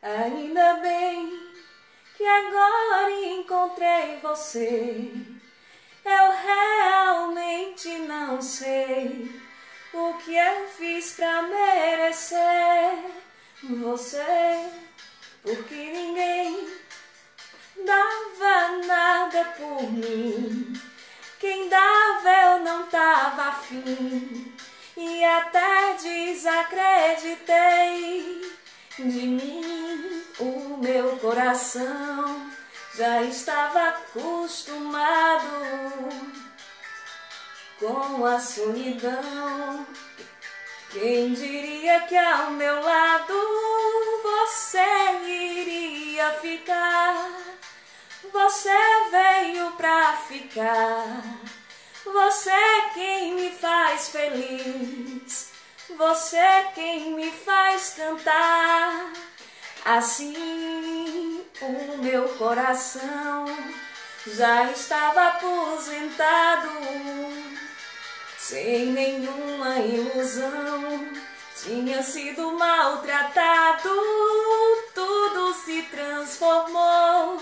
Ainda bem que agora encontrei você. Eu realmente não sei o que eu fiz pra merecer você, porque ninguém dava nada por mim. Quem dava eu não tava afim, e até desacreditei de mim. O meu coração já estava acostumado com a solidão. Quem diria que ao meu lado você iria ficar? Você veio pra ficar. Você é quem me faz feliz. Você é quem me faz cantar. Assim o meu coração já estava aposentado, sem nenhuma ilusão. Tinha sido maltratado, tudo se transformou.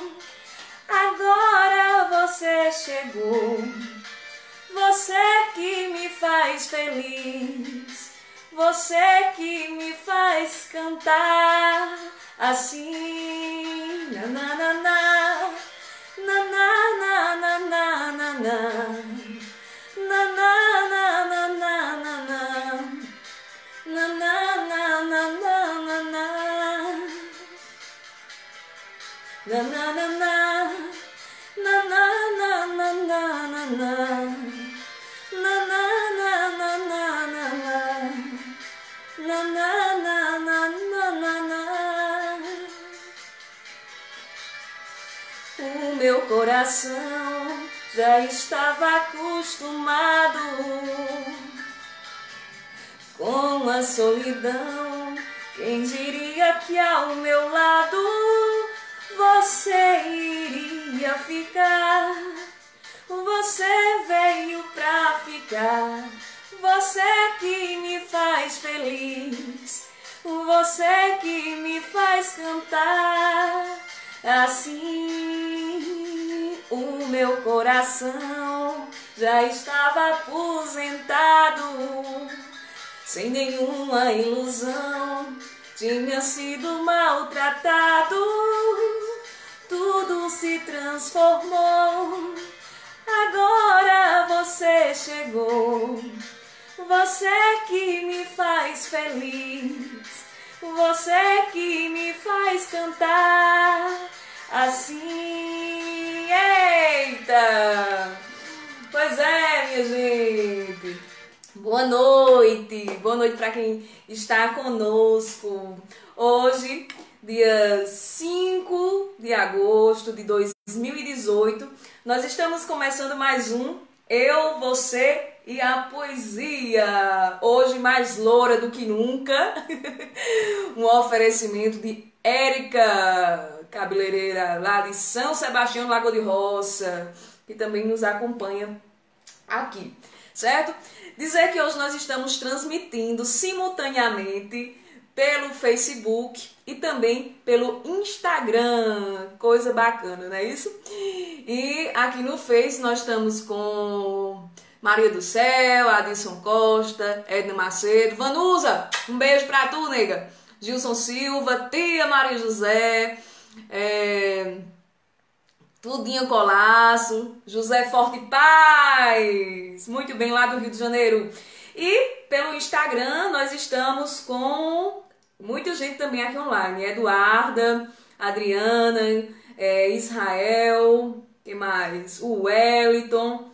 Agora você chegou. Você que me faz feliz. Você que me faz cantar. Assim, na na na na, na na na na na na na, na na na na na na na, na na na na na na, na na na na, na na na na na na na, na na na na na na na, na na na na. O meu coração já estava acostumado com a solidão. Quem diria que ao meu lado você iria ficar? Você veio pra ficar. Você que me faz feliz. Você que me faz cantar. Assim o meu coração já estava aposentado, sem nenhuma ilusão. Tinha sido maltratado, tudo se transformou. Agora você chegou. Você que me faz feliz. Você que me faz cantar. Assim, eita! Pois é, minha gente. Boa noite para quem está conosco. Hoje, dia 5 de agosto de 2018, nós estamos começando mais um Eu, Você e a Poesia. Hoje mais loura do que nunca. Um oferecimento de Érica, cabeleireira lá de São Sebastião, Lagoa de Roça, que também nos acompanha aqui, certo? Dizer que hoje nós estamos transmitindo simultaneamente pelo Facebook e também pelo Instagram, coisa bacana, não é isso? E aqui no Face nós estamos com Maria do Céu, Adilson Costa, Edna Macedo, Vanusa, um beijo pra tu, nega, Gilson Silva, tia Maria José, Tudinho Colasso, José Forte Paz, muito bem, lá do Rio de Janeiro. E pelo Instagram nós estamos com muita gente também aqui online, Eduarda, Adriana, Israel, que mais? O Wellington,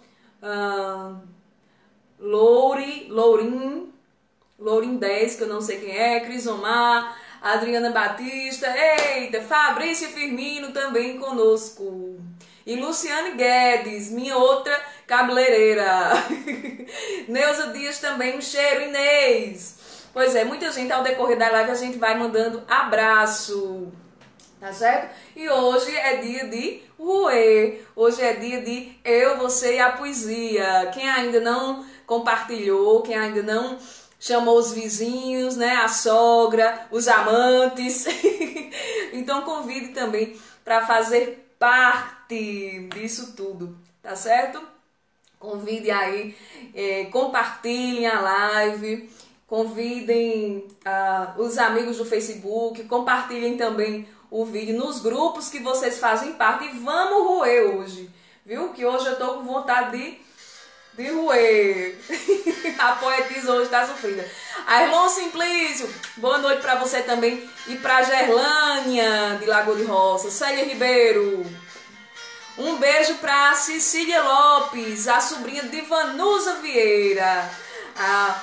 Lourin 10, que eu não sei quem é, Crisomar, Adriana Batista, eita, Fabrício Firmino também conosco. E Luciane Guedes, minha outra cabeleireira. Neuza Dias também, um cheiro, Inês. Pois é, muita gente ao decorrer da live a gente vai mandando abraço, tá certo? E hoje é dia de Ruê, hoje é dia de Eu, Você e a Poesia. Quem ainda não compartilhou, quem ainda não chamou os vizinhos, né, a sogra, os amantes, Então convide também para fazer parte disso tudo, tá certo? Convide aí, compartilhem a live, convidem os amigos do Facebook, compartilhem também o vídeo nos grupos que vocês fazem parte e vamos roer hoje, viu? Que hoje eu tô com vontade de roer. A poetisa hoje tá sofrida. Arlon Simplício, boa noite para você também e para Gerlânia de Lagoa de Roça, Célia Ribeiro. Um beijo para Cecília Lopes, a sobrinha de Vanusa Vieira, a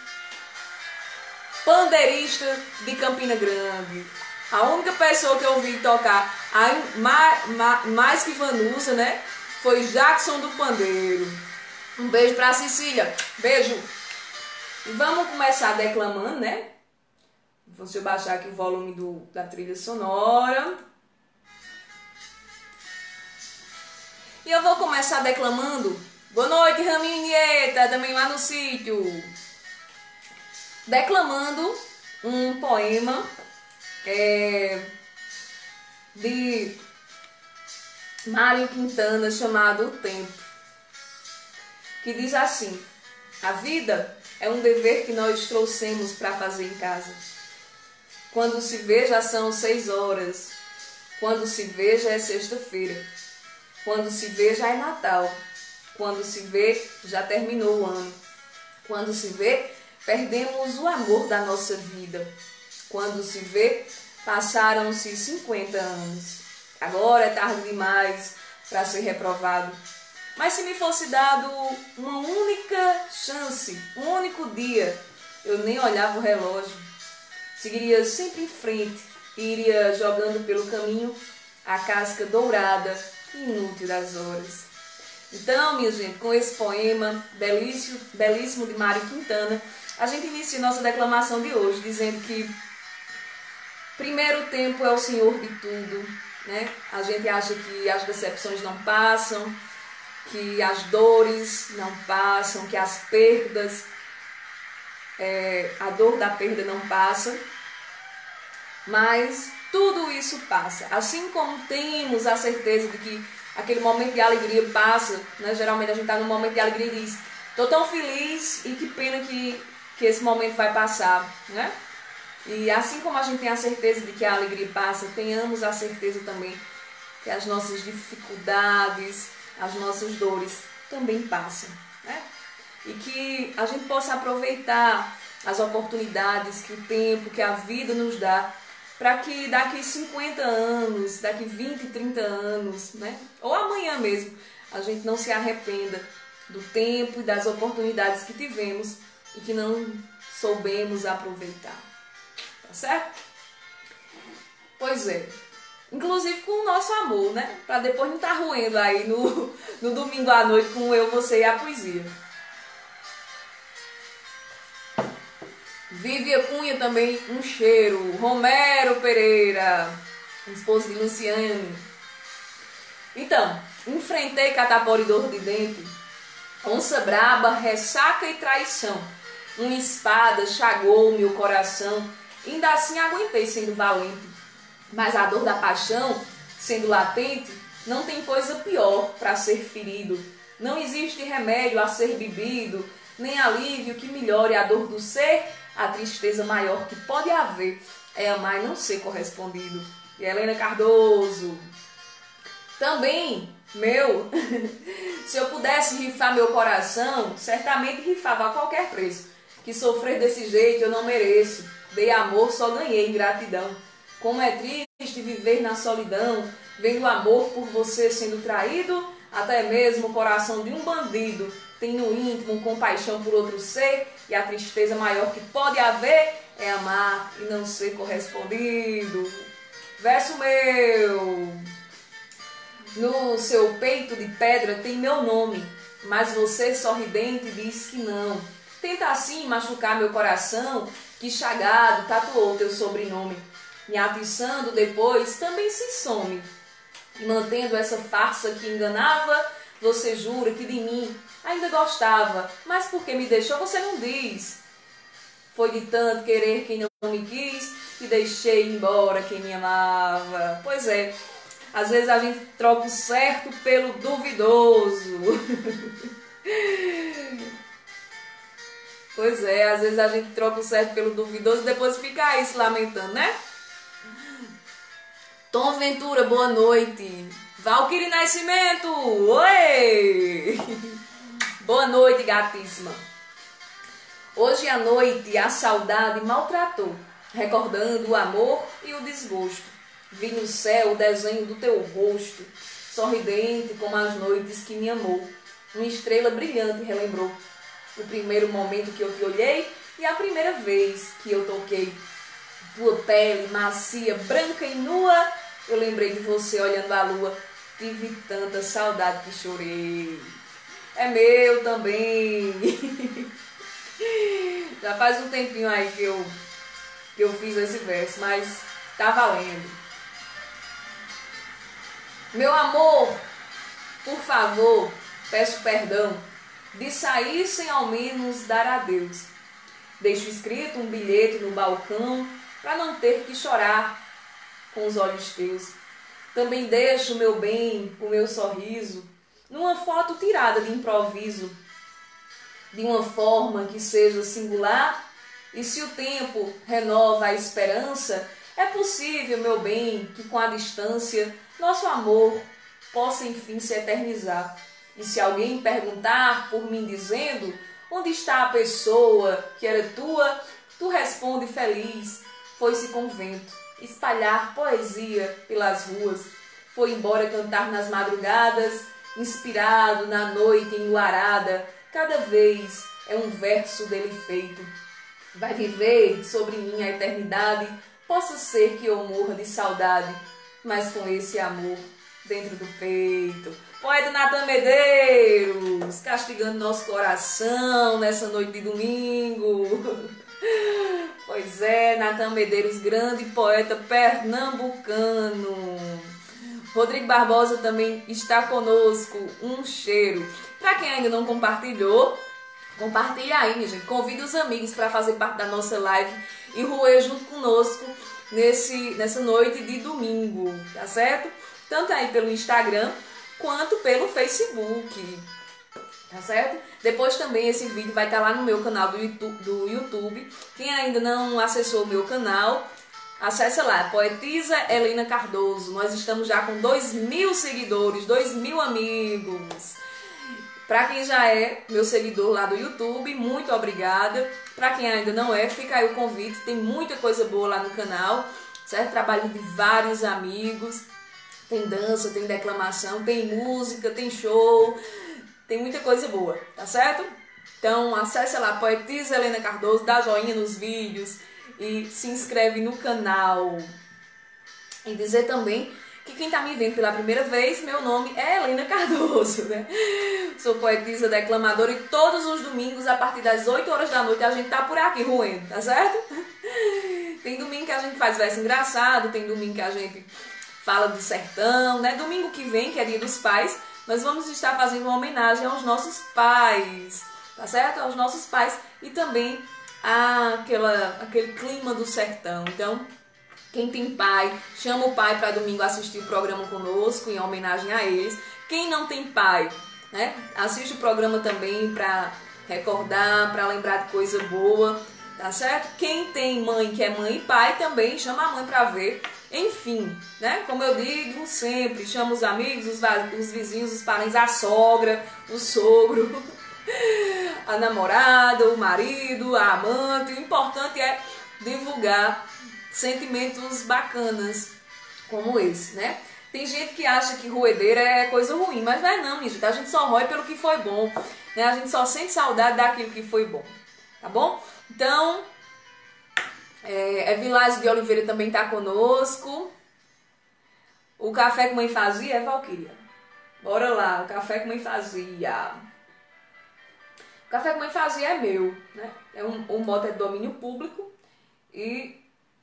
pandeirista de Campina Grande. A única pessoa que eu ouvi tocar mais que Vanusa, né, foi Jackson do Pandeiro. Um beijo para Cecília, beijo. E vamos começar declamando, né? Deixa eu baixar aqui o volume da trilha sonora. E eu vou começar declamando. Boa noite, Raminho Nieta, também lá no sítio. Declamando um poema de Mário Quintana chamado O Tempo, que diz assim: a vida é um dever que nós trouxemos para fazer em casa. Quando se vê já são 6 horas, quando se vê já é sexta-feira. Quando se vê, já é Natal. Quando se vê, já terminou o ano. Quando se vê, perdemos o amor da nossa vida. Quando se vê, passaram-se 50 anos. Agora é tarde demais para ser reprovado. Mas se me fosse dado uma única chance, um único dia, eu nem olhava o relógio. Seguiria sempre em frente e iria jogando pelo caminho a casca dourada inútil das horas. Então, minha gente, com esse poema belíssimo de Mário Quintana, a gente inicia nossa declamação de hoje, dizendo que primeiro tempo é o Senhor de tudo, né? A gente acha que as decepções não passam, que as dores não passam, que as perdas, a dor da perda não passa, mas tudo isso passa. Assim como temos a certeza de que aquele momento de alegria passa, né? Geralmente a gente está num momento de alegria e diz: estou tão feliz e que pena que esse momento vai passar, né? E assim como a gente tem a certeza de que a alegria passa, tenhamos a certeza também que as nossas dificuldades, as nossas dores também passam, né? E que a gente possa aproveitar as oportunidades que o tempo, que a vida nos dá, para que daqui 50 anos, daqui 20, 30 anos, né? Ou amanhã mesmo, a gente não se arrependa do tempo e das oportunidades que tivemos e que não soubemos aproveitar. Tá certo? Pois é. Inclusive com o nosso amor, né? Para depois não estar roendo aí no domingo à noite com eu, você e a poesia. Vívia Cunha também, um cheiro. Romero Pereira, esposo de Luciane. Então, enfrentei catapora e dor de dente, onça braba, ressaca e traição. Uma espada chagou-me o coração, ainda assim aguentei sendo valente. Mas a dor da paixão, sendo latente, não tem coisa pior para ser ferido. Não existe remédio a ser bebido, nem alívio que melhore a dor do ser. A tristeza maior que pode haver é amar e não ser correspondido. E Helena Cardoso. Também, se eu pudesse rifar meu coração, certamente rifava a qualquer preço. Que sofrer desse jeito eu não mereço. Dei amor, só ganhei ingratidão. Como é triste viver na solidão, vendo o amor por você sendo traído, até mesmo o coração de um bandido tem no íntimo compaixão por outro ser, e a tristeza maior que pode haver é amar e não ser correspondido. Verso meu. No seu peito de pedra tem meu nome, mas você sorridente diz que não. Tenta assim machucar meu coração, que chagado tatuou teu sobrenome. Me atiçando depois também se some. E mantendo essa farsa que enganava, você jura que de mim ainda gostava, mas porque me deixou você não diz. Foi de tanto querer quem não me quis, e deixei embora quem me amava. Pois é, às vezes a gente troca o certo pelo duvidoso. Pois é, às vezes a gente troca o certo pelo duvidoso e depois fica aí se lamentando, né? Tom Ventura, boa noite. Valquíria Nascimento, oi! Boa noite, gatíssima. Hoje à noite a saudade maltratou, recordando o amor e o desgosto. Vi no céu o desenho do teu rosto, sorridente como as noites que me amou. Uma estrela brilhante relembrou o primeiro momento que eu te olhei e a primeira vez que eu toquei tua pele macia, branca e nua. Eu lembrei de você olhando a lua, tive tanta saudade que chorei. É meu também. Já faz um tempinho aí que eu fiz esse verso, mas tá valendo. Meu amor, por favor, peço perdão de sair sem ao menos dar adeus. Deixo escrito um bilhete no balcão para não ter que chorar com os olhos teus. Também deixo, meu bem, o meu sorriso numa foto tirada de improviso, de uma forma que seja singular, e se o tempo renova a esperança, é possível, meu bem, que com a distância nosso amor possa enfim se eternizar. E se alguém perguntar por mim dizendo onde está a pessoa que era tua, tu responde feliz, foi-se com vento, espalhar poesia pelas ruas, foi embora cantar nas madrugadas, inspirado na noite enluarada, cada vez é um verso dele feito. Vai viver sobre mim a eternidade, possa ser que eu morra de saudade, mas com esse amor dentro do peito. Poeta Natan Medeiros, castigando nosso coração nessa noite de domingo. Pois é, Natan Medeiros, grande poeta pernambucano. Rodrigo Barbosa também está conosco, um cheiro. Para quem ainda não compartilhou, compartilha aí, minha gente. Convide os amigos para fazer parte da nossa live e roer junto conosco nessa noite de domingo, tá certo? Tanto aí pelo Instagram quanto pelo Facebook, tá certo? Depois também esse vídeo vai estar lá no meu canal do YouTube. Quem ainda não acessou o meu canal, acessa lá, Poetisa Helena Cardoso. Nós estamos já com 2.000 seguidores, 2.000 amigos. Para quem já é meu seguidor lá do YouTube, muito obrigada. Para quem ainda não é, fica aí o convite. Tem muita coisa boa lá no canal, certo? Trabalho de vários amigos. Tem dança, tem declamação, tem música, tem show. Tem muita coisa boa, tá certo? Então acesse lá, Poetisa Helena Cardoso, dá joinha nos vídeos e se inscreve no canal. E dizer também que quem tá me vendo pela primeira vez, meu nome é Helena Cardoso, né? Sou poetisa, declamadora e todos os domingos, a partir das 8 horas da noite, a gente tá por aqui roendo, tá certo? Tem domingo que a gente faz verso engraçado, tem domingo que a gente fala do sertão, né? Domingo que vem, que é Dia dos Pais, nós vamos estar fazendo uma homenagem aos nossos pais, tá certo? Aos nossos pais e também aquele clima do sertão. Então, quem tem pai, chama o pai para domingo assistir o programa conosco, em homenagem a eles. Quem não tem pai, né, assiste o programa também para recordar, para lembrar de coisa boa, tá certo? Quem tem mãe, que é mãe e pai, também chama a mãe para ver. Enfim, né, como eu digo sempre, chama os amigos, os vizinhos, os parentes, a sogra, o sogro, a namorada, o marido, a amante. O importante é divulgar sentimentos bacanas como esse, né? Tem gente que acha que roedeira é coisa ruim, mas não é não, minha gente. A gente só rói pelo que foi bom, né? A gente só sente saudade daquilo que foi bom, tá bom? Então, Vilásio de Oliveira também tá conosco. O café que mãe fazia é Valquíria. Bora lá, o café que mãe fazia. O café que mãe fazia é meu, né? O moto é de domínio público e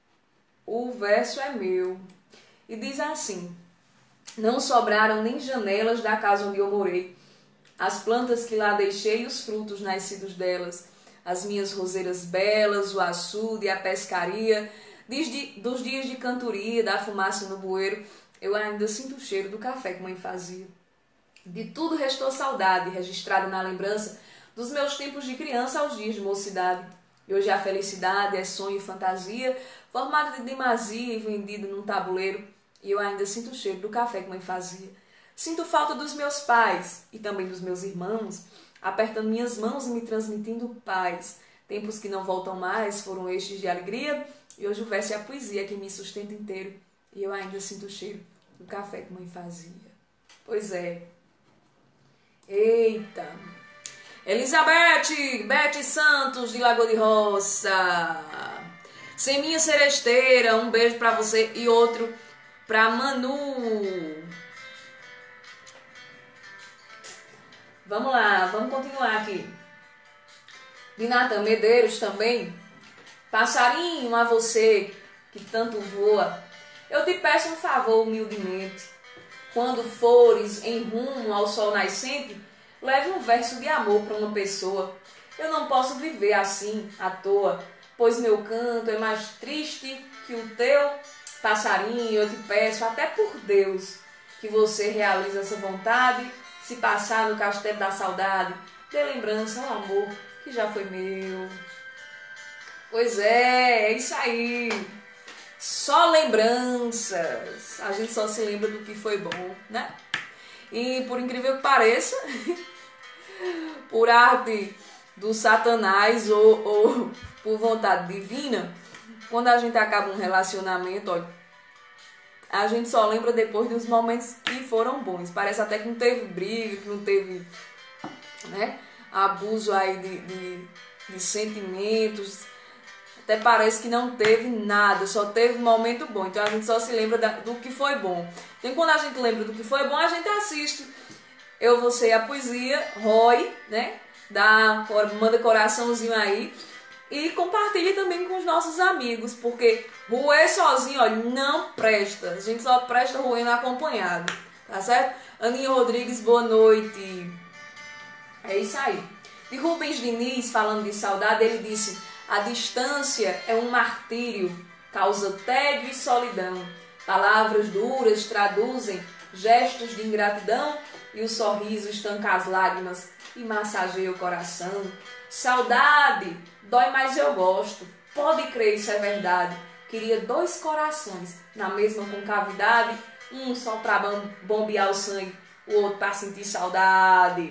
o verso é meu. E diz assim: não sobraram nem janelas da casa onde eu morei, as plantas que lá deixei e os frutos nascidos delas, as minhas roseiras belas, o açude e a pescaria, Dos dias de cantoria, da fumaça no bueiro, eu ainda sinto o cheiro do café que mãe fazia. De tudo restou saudade, registrada na lembrança dos meus tempos de criança aos dias de mocidade. E hoje a felicidade é sonho e fantasia, formada de demasia e vendida num tabuleiro. E eu ainda sinto o cheiro do café que mãe fazia. Sinto falta dos meus pais e também dos meus irmãos, apertando minhas mãos e me transmitindo paz. Tempos que não voltam mais foram estes de alegria, e hoje o verso e a poesia que me sustenta inteiro. E eu ainda sinto o cheiro do café que mãe fazia. Pois é. Eita! Elizabeth, Bete Santos, de Lagoa de Roça. Seminha Seresteira, um beijo pra você e outro pra Manu. Vamos lá, vamos continuar aqui. De Natan Medeiros também. Passarinho a você que tanto voa, eu te peço um favor humildemente. Quando fores em rumo ao sol nascente, leve um verso de amor para uma pessoa. Eu não posso viver assim, à toa, pois meu canto é mais triste que o teu. Passarinho, eu te peço, até por Deus, que você realize essa vontade. Se passar no castelo da saudade, dê lembrança ao amor que já foi meu. Pois é isso aí. Só lembranças. A gente só se lembra do que foi bom, né? E por incrível que pareça, por arte do Satanás ou por vontade divina, quando a gente acaba um relacionamento, olha, a gente só lembra depois dos momentos que foram bons. Parece até que não teve briga, que não teve, né, abuso aí de sentimentos. Até parece que não teve nada, só teve um momento bom. Então a gente só se lembra do que foi bom. Então quando a gente lembra do que foi bom, a gente assiste Eu, Você e a Poesia, Roy, né? Manda coraçãozinho aí. E compartilhe também com os nossos amigos, porque roer sozinho, olha, não presta. A gente só presta roendo acompanhado, tá certo? Aninha Rodrigues, boa noite. É isso aí. De Rubens Diniz, falando de saudade, ele disse: a distância é um martírio, causa tédio e solidão. Palavras duras traduzem gestos de ingratidão e o sorriso estanca as lágrimas e massageia o coração. Saudade dói, mas eu gosto. Pode crer, isso é verdade. Queria dois corações na mesma concavidade, um só para bombear o sangue, o outro para sentir saudade.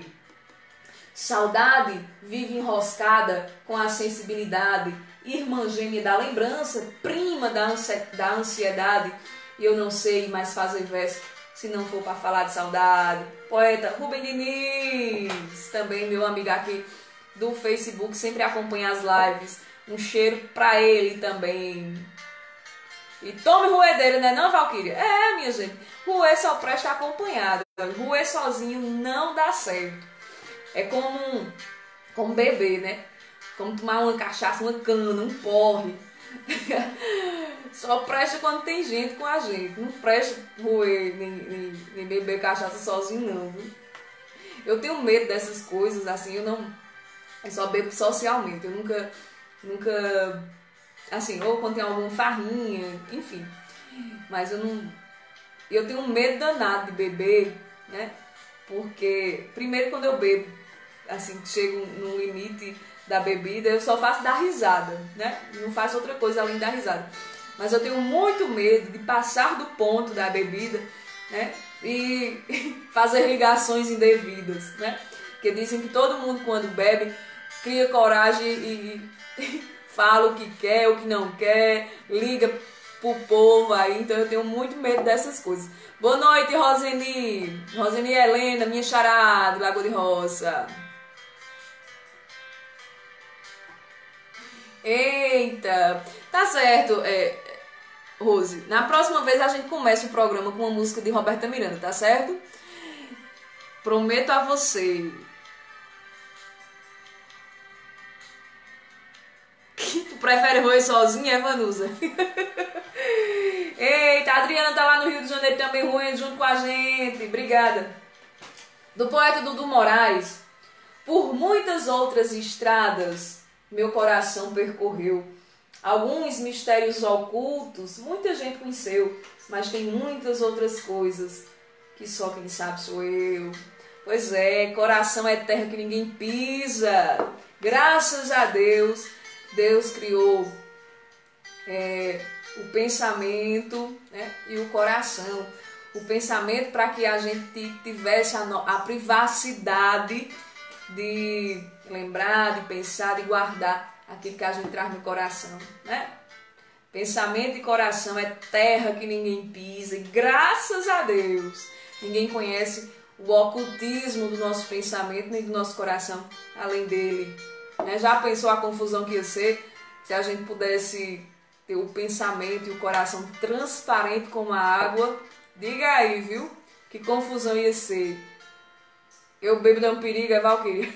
Saudade vive enroscada com a sensibilidade, irmã gêmea da lembrança, prima da ansiedade. E eu não sei mais fazer verso se não for para falar de saudade. Poeta Rubem Diniz, também meu amigo aqui do Facebook, sempre acompanha as lives. Um cheiro para ele também. E tome roedeira, né não, Valquíria? É, minha gente, roer só presta acompanhado. Roer sozinho não dá certo. É como beber, né? Como tomar uma cachaça, uma cana, um porre. Só presta quando tem gente com a gente. Não presta roer nem beber cachaça sozinho, não, viu? Eu tenho medo dessas coisas, assim, eu só bebo socialmente. Eu nunca, assim, ou quando tem alguma farrinha, enfim. Mas eu tenho medo danado de beber, né? Porque, primeiro, quando eu bebo, assim, chego no limite da bebida, eu só faço dar risada, né? Não faço outra coisa além de dar risada. Mas eu tenho muito medo de passar do ponto da bebida, né? E fazer ligações indevidas, né? Porque dizem que todo mundo, quando bebe, cria coragem e fala o que quer, o que não quer, liga pro povo aí. Então eu tenho muito medo dessas coisas. Boa noite, Roseni. Roseni Helena, minha xará, do Lagoa de Roça. Eita, tá certo, Rose. Na próxima vez a gente começa o programa com uma música de Roberta Miranda, tá certo? Prometo a você. Tu prefere roer sozinha, Vanusa? Eita, a Adriana tá lá no Rio de Janeiro também roendo junto com a gente. Obrigada. Do poeta Dudu Moraes. Por muitas outras estradas meu coração percorreu. Alguns mistérios ocultos, muita gente conheceu, mas tem muitas outras coisas que só quem sabe sou eu. Pois é, coração é terra que ninguém pisa. Graças a Deus, Deus criou o pensamento, né, e o coração. O pensamento para que a gente tivesse a privacidade de lembrar, de pensar, de guardar aquilo que a gente traz no coração, né? Pensamento e coração é terra que ninguém pisa, e graças a Deus ninguém conhece o ocultismo do nosso pensamento nem do nosso coração além dele, né? Já pensou a confusão que ia ser se a gente pudesse ter o pensamento e o coração transparente como a água? Diga aí, viu? Que confusão ia ser. Eu bebo de um perigo, é Valquíria.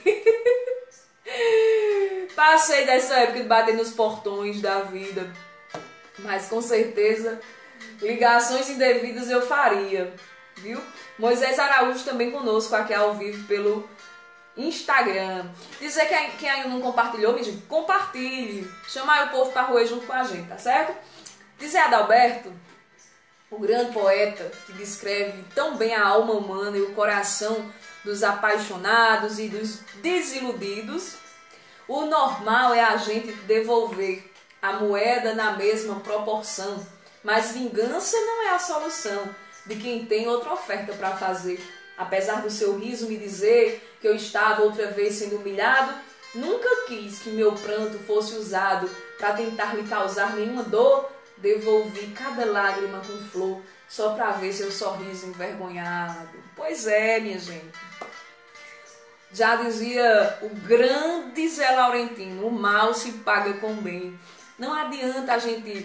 Passei dessa época de bater nos portões da vida, mas com certeza ligações indevidas eu faria, viu? Moisés Araújo também conosco aqui ao vivo pelo Instagram. Dizer que quem ainda não compartilhou, me diga, compartilhe. Chamar o povo para roer junto com a gente, tá certo? Dizer Adalberto, o grande poeta que descreve tão bem a alma humana e o coração dos apaixonados e dos desiludidos, o normal é a gente devolver a moeda na mesma proporção, mas vingança não é a solução de quem tem outra oferta para fazer. Apesar do seu riso me dizer que eu estava outra vez sendo humilhado, nunca quis que meu pranto fosse usado para tentar lhe causar nenhuma dor. Devolvi cada lágrima com flor só para ver seu sorriso envergonhado. Pois é, minha gente. Já dizia o grande Zé Laurentino, o mal se paga com bem. Não adianta a gente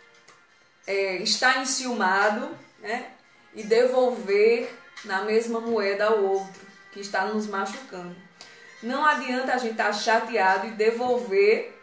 estar enciumado, né, e devolver na mesma moeda ao outro que está nos machucando. Não adianta a gente estar chateado e devolver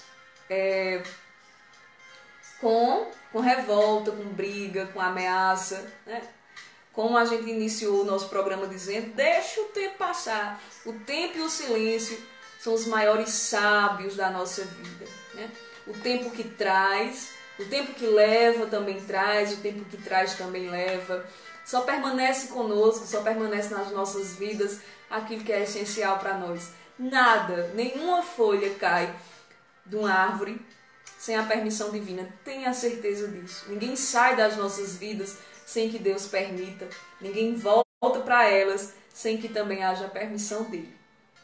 com revolta, com briga, com ameaça, né? Como a gente iniciou o nosso programa dizendo, deixa o tempo passar. O tempo e o silêncio são os maiores sábios da nossa vida, né? O tempo que traz, o tempo que leva também traz, o tempo que traz também leva. Só permanece conosco, só permanece nas nossas vidas aquilo que é essencial para nós. Nada, nenhuma folha cai de uma árvore sem a permissão divina. Tenha certeza disso. Ninguém sai das nossas vidas sem que Deus permita. Ninguém volta para elas sem que também haja a permissão dele.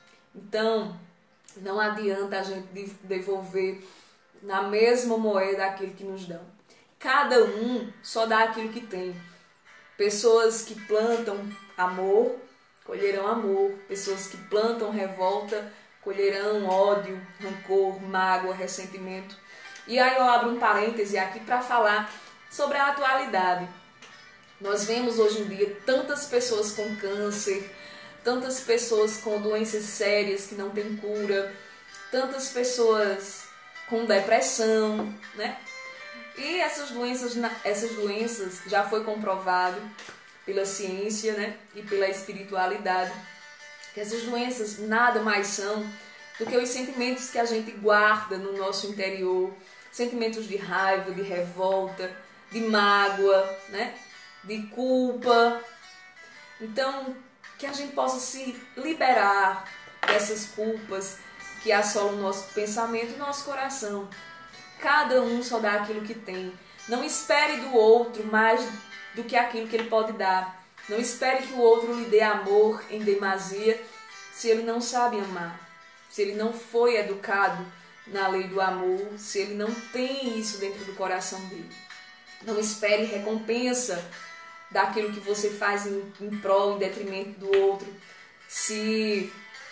Então, não adianta a gente devolver na mesma moeda aquilo que nos dão. Cada um só dá aquilo que tem. Pessoas que plantam amor, colherão amor. Pessoas que plantam revolta, colherão ódio, rancor, mágoa, ressentimento. E aí eu abro um parêntese aqui para falar sobre a atualidade. Nós vemos hoje em dia tantas pessoas com câncer, tantas pessoas com doenças sérias que não têm cura, tantas pessoas com depressão, né? E essas doenças já foi comprovado pela ciência, né, e pela espiritualidade, que essas doenças nada mais são do que os sentimentos que a gente guarda no nosso interior, sentimentos de raiva, de revolta, de mágoa, né, de culpa. Então, que a gente possa se liberar dessas culpas que assolam o nosso pensamento e o nosso coração. Cada um só dá aquilo que tem. Não espere do outro mais do que aquilo que ele pode dar. Não espere que o outro lhe dê amor em demasia se ele não sabe amar. Se ele não foi educado na lei do amor, se ele não tem isso dentro do coração dele. Não espere recompensa daquilo que você faz em prol, em detrimento do outro. Se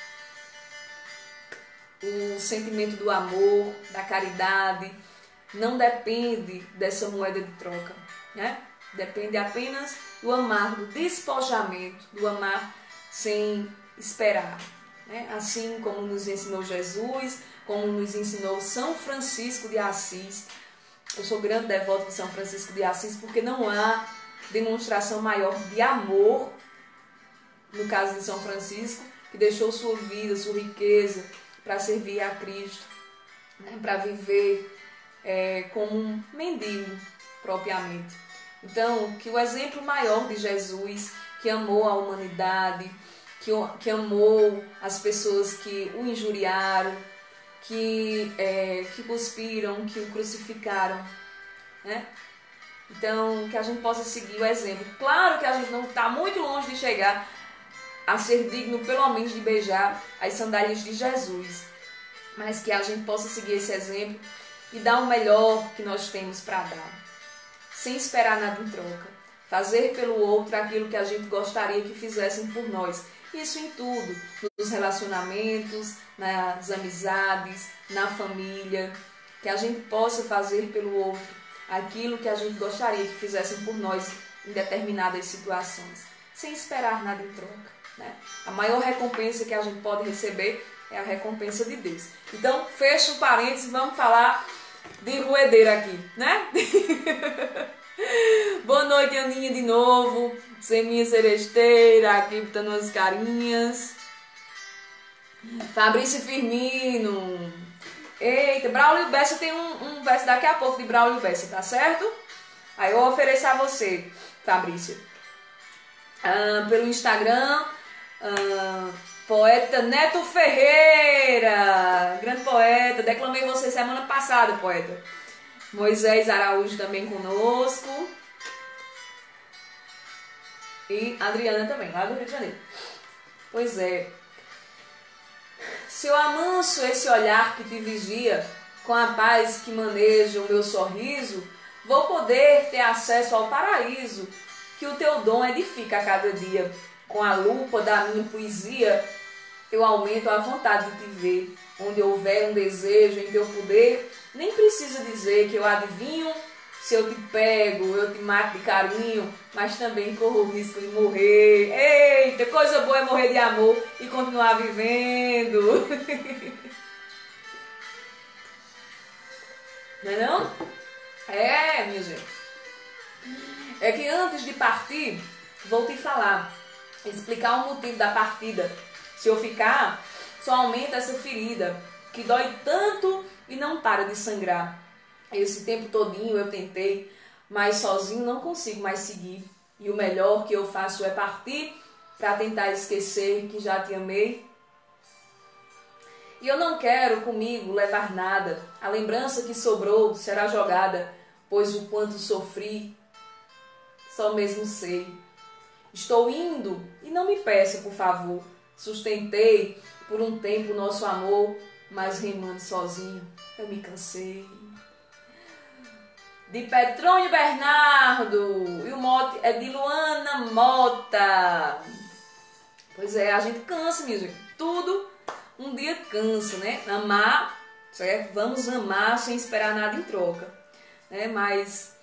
o sentimento do amor, da caridade, não depende dessa moeda de troca, né? Depende apenas do amar, do despojamento, do amar sem esperar, né? Assim como nos ensinou Jesus, como nos ensinou São Francisco de Assis. Eu sou grande devota de São Francisco de Assis porque não há demonstração maior de amor, no caso de São Francisco, que deixou sua vida, sua riqueza, para servir a Cristo, né, para viver como um mendigo propriamente. Então, que o exemplo maior de Jesus, que amou a humanidade, que amou as pessoas que o injuriaram, que cuspiram, que o crucificaram, né? Então, que a gente possa seguir o exemplo. Claro que a gente não está muito longe de chegar a ser digno, pelo menos, de beijar as sandálias de Jesus, mas que a gente possa seguir esse exemplo e dar o melhor que nós temos para dar, sem esperar nada em troca. Fazer pelo outro aquilo que a gente gostaria que fizessem por nós. Isso em tudo, nos relacionamentos, nas amizades, na família, que a gente possa fazer pelo outro aquilo que a gente gostaria que fizessem por nós em determinadas situações, sem esperar nada em troca, né? A maior recompensa que a gente pode receber é a recompensa de Deus. Então, fecha o parênteses e vamos falar de roedeira aqui, né? Boa noite, Aninha, de novo. Seminha Seresteira, aqui botando umas carinhas. Fabrício Firmino. Eita, Braulio Bessa tem um verso daqui a pouco de Braulio Bessa, tá certo? Aí eu vou oferecer a você, Fabrício. Pelo Instagram, poeta Neto Ferreira, grande poeta, declamei você semana passada, poeta. Moisés Araújo também conosco. E Adriana também, lá do Rio de Janeiro. Pois é. Se eu amanso esse olhar que te vigia, com a paz que maneja o meu sorriso, vou poder ter acesso ao paraíso que o teu dom edifica a cada dia. Com a lupa da minha poesia, eu aumento a vontade de te ver. Onde houver um desejo em teu poder, nem precisa dizer que eu adivinho. Se eu te pego, eu te mato de carinho, mas também corro o risco de morrer. Eita, coisa boa é morrer de amor e continuar vivendo. Não é não? É, minha gente. É que antes de partir, vou te falar, explicar o motivo da partida. Se eu ficar, só aumenta essa ferida, que dói tanto e não para de sangrar. Esse tempo todinho eu tentei, mas sozinho não consigo mais seguir. E o melhor que eu faço é partir para tentar esquecer que já te amei. E eu não quero comigo levar nada. A lembrança que sobrou será jogada, pois o quanto sofri, só mesmo sei. Estou indo e não me peça, por favor. Sustentei por um tempo o nosso amor, mas remando sozinho eu me cansei. De Petrônio Bernardo, e o mote é de Luana Mota. Pois é, a gente cansa, minha gente. Tudo um dia cansa, né? Amar, certo? Vamos amar sem esperar nada em troca, né? Mas,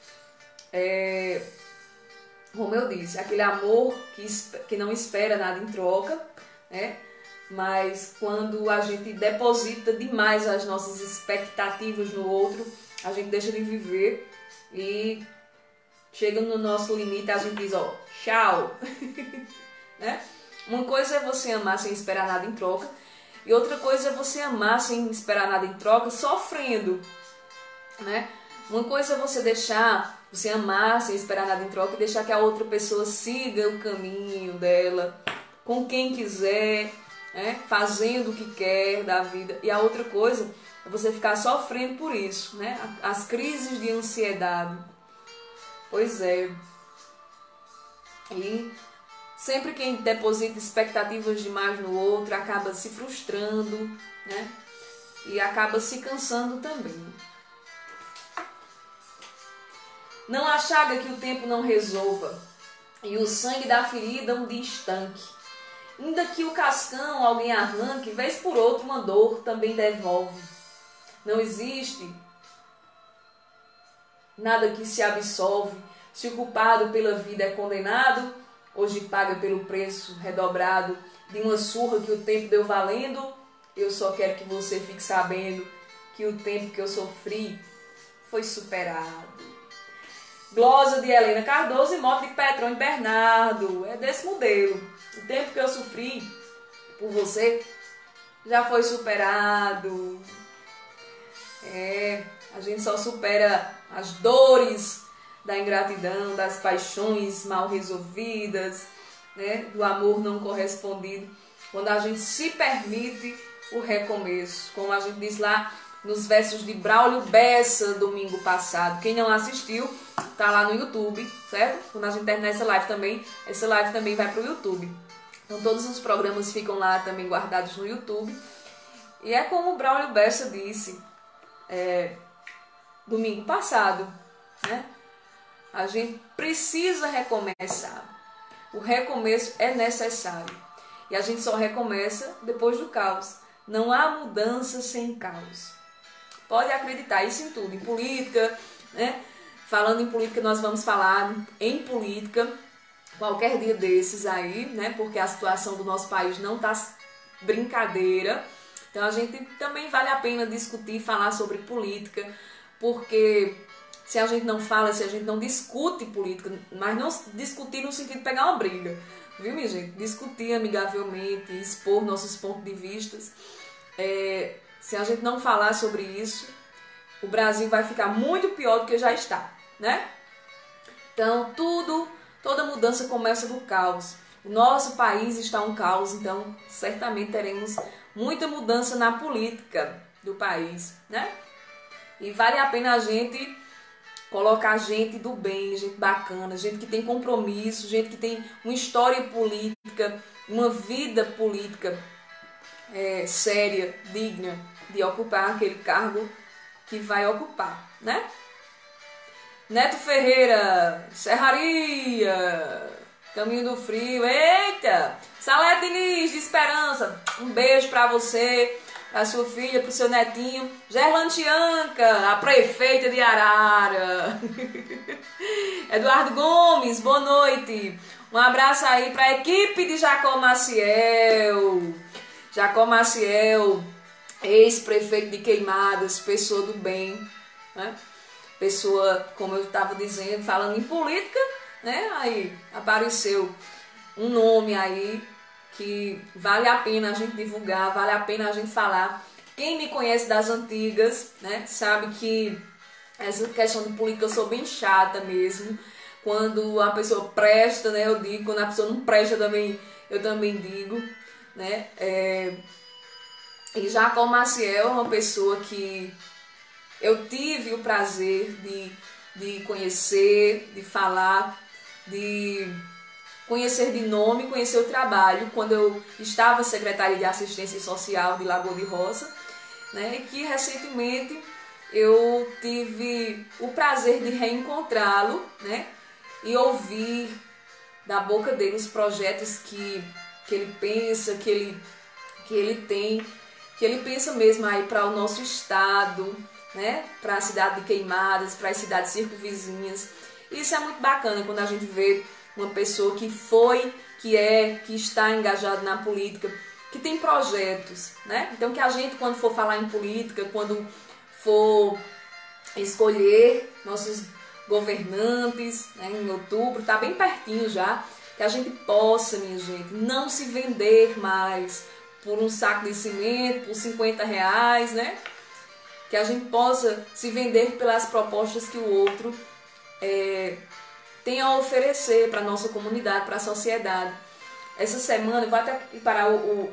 como eu disse, aquele amor que não espera nada em troca, né? Mas quando a gente deposita demais as nossas expectativas no outro, a gente deixa de viver e chega no nosso limite, a gente diz, ó, tchau. Né? Uma coisa é você amar sem esperar nada em troca, e outra coisa é você amar sem esperar nada em troca, sofrendo. Né? Uma coisa é você amar sem esperar nada em troca e deixar que a outra pessoa siga o caminho dela, com quem quiser, né? Fazendo o que quer da vida. E a outra coisa é você ficar sofrendo por isso, né? As crises de ansiedade. Pois é. E sempre quem deposita expectativas demais no outro acaba se frustrando, né? E acaba se cansando também. Não há chaga que o tempo não resolva, e o sangue da ferida um dia estanque. Ainda que o cascão alguém arranque, vez por outra uma dor também devolve. Não existe nada que se absolve. Se o culpado pela vida é condenado, hoje paga pelo preço redobrado de uma surra que o tempo deu valendo. Eu só quero que você fique sabendo que o tempo que eu sofri foi superado. Glosa de Helena Cardoso e mote de Petrônio Bernardo. É desse modelo. O tempo que eu sofri por você já foi superado. A gente só supera as dores da ingratidão, das paixões mal resolvidas, né? Do amor não correspondido, quando a gente se permite o recomeço, como a gente diz lá nos versos de Braulio Bessa, domingo passado. Quem não assistiu, tá lá no YouTube, certo? Quando a gente terminar essa live também vai pro YouTube. Então todos os programas ficam lá também guardados no YouTube. E é como o Braulio Bessa disse domingo passado, né? A gente precisa recomeçar. O recomeço é necessário. E a gente só recomeça depois do caos. Não há mudança sem caos. Pode acreditar isso em tudo, em política, né? Falando em política, nós vamos falar em política qualquer dia desses aí, né? Porque a situação do nosso país não tá brincadeira. Então a gente também vale a pena discutir, falar sobre política, porque se a gente não fala, se a gente não discute política, mas não discutir no sentido de pegar uma briga, viu, minha gente? Discutir amigavelmente, expor nossos pontos de vista. Se a gente não falar sobre isso, o Brasil vai ficar muito pior do que já está, né? Então, toda mudança começa do caos. O nosso país está um caos, então certamente teremos muita mudança na política do país, né? E vale a pena a gente colocar gente do bem, gente bacana, gente que tem compromisso, gente que tem uma história política, uma vida política séria, digna de ocupar aquele cargo que vai ocupar, né? Neto Ferreira, Serraria, Caminho do Frio, eita! Salete Diniz, de Esperança, um beijo pra você, pra sua filha, pro seu netinho. Gerlantianca, a prefeita de Arara. Eduardo Gomes, boa noite. Um abraço aí pra equipe de Jacó Maciel. Jacó Maciel, ex-prefeito de Queimadas, pessoa do bem, né? Pessoa, como eu estava dizendo, falando em política, né? Aí apareceu um nome aí que vale a pena a gente divulgar, vale a pena a gente falar. Quem me conhece das antigas, né, sabe que essa questão de política eu sou bem chata mesmo. Quando a pessoa presta, né, eu digo. Quando a pessoa não presta também, eu também digo, né? E Jacó Maciel é uma pessoa que eu tive o prazer de conhecer, de falar, de conhecer de nome, conhecer o trabalho, quando eu estava secretária de Assistência Social de Lagoa de Roça, né? E que recentemente eu tive o prazer de reencontrá-lo, né? E ouvir da boca dele os projetos que ele pensa, que ele tem, que ele pensa mesmo aí para o nosso estado, né? Para a cidade de Queimadas, para as cidades circunvizinhas. Isso é muito bacana quando a gente vê uma pessoa que que está engajada na política, que tem projetos, né? Então que a gente, quando for falar em política, quando for escolher nossos governantes, né, em outubro, tá bem pertinho já, que a gente possa, minha gente, não se vender mais por um saco de cimento, por R$ 50, né? Que a gente possa se vender pelas propostas que o outro tem a oferecer para a nossa comunidade, para a sociedade. Essa semana, eu vou até parar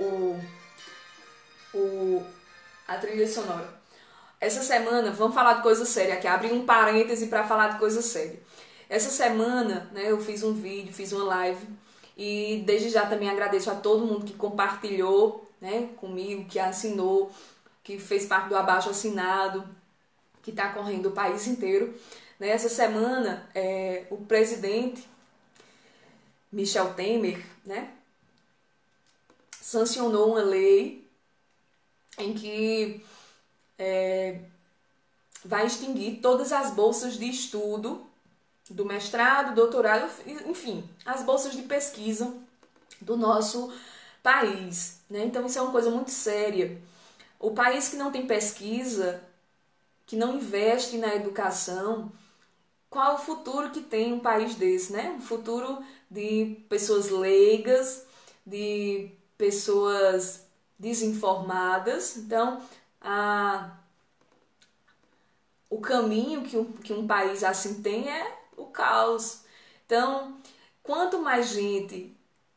a trilha sonora. Essa semana, vamos falar de coisa séria aqui, abrir um parêntese para falar de coisa séria. Essa semana, né, eu fiz um vídeo, fiz uma live, e desde já também agradeço a todo mundo que compartilhou, né, comigo, que assinou, que fez parte do abaixo assinado, que está correndo o país inteiro. Nessa semana, o presidente Michel Temer, né, sancionou uma lei em que vai extinguir todas as bolsas de estudo do mestrado, doutorado, enfim, as bolsas de pesquisa do nosso país, né? Então isso é uma coisa muito séria. O país que não tem pesquisa, que não investe na educação, qual é o futuro que tem um país desse, né? Um futuro de pessoas leigas, de pessoas desinformadas. Então, o caminho que um país assim tem é o caos. Então, quanto mais gente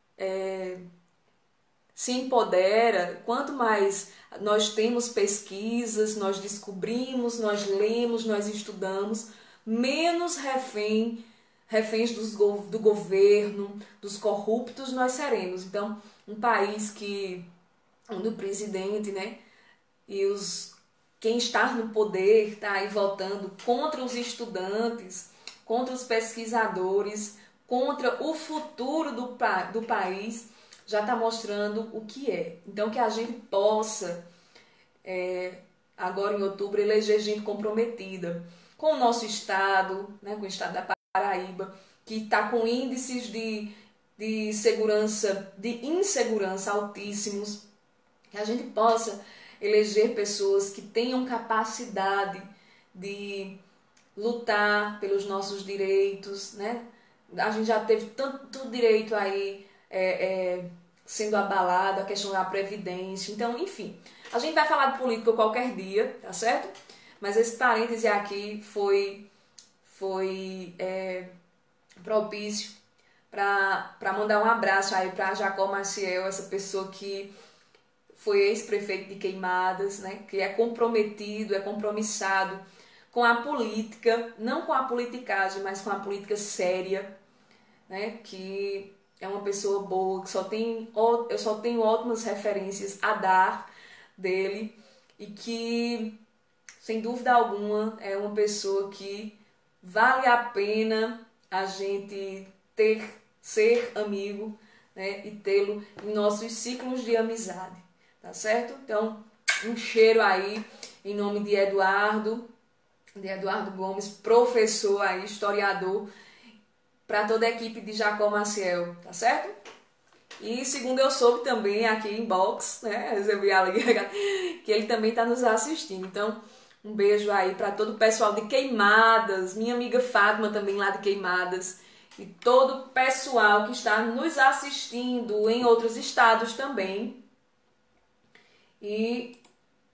se empodera, quanto mais nós temos pesquisas, nós descobrimos, nós lemos, nós estudamos, menos reféns do governo, dos corruptos nós seremos. Então, um país onde o presidente, né, e quem está no poder está aí votando contra os estudantes, contra os pesquisadores, contra o futuro do país, já está mostrando o que é. Então, que a gente possa, agora em outubro, eleger gente comprometida com o nosso estado, né, com o estado da Paraíba, que está com índices de insegurança altíssimos, que a gente possa eleger pessoas que tenham capacidade de lutar pelos nossos direitos, né? A gente já teve tanto direito aí sendo abalado, a questão da previdência. Então, enfim, a gente vai falar de política qualquer dia, tá certo? Mas esse parêntese aqui foi propício para mandar um abraço aí para Jacó Maciel, essa pessoa que foi ex-prefeito de Queimadas, né? Que é comprometido, é compromissado com a política, não com a politicagem, mas com a política séria, né? Que é uma pessoa boa, que eu só tenho ótimas referências a dar dele e que, sem dúvida alguma, é uma pessoa que vale a pena a gente ser amigo, né? E tê-lo em nossos ciclos de amizade, tá certo? Então, um cheiro aí em nome de Eduardo Gomes, professor aí, historiador, para toda a equipe de Jacó Maciel, tá certo? E segundo eu soube também aqui em box, né, recebi que ele também está nos assistindo. Então, um beijo aí para todo o pessoal de Queimadas, minha amiga Fátima também lá de Queimadas, e todo o pessoal que está nos assistindo em outros estados também. E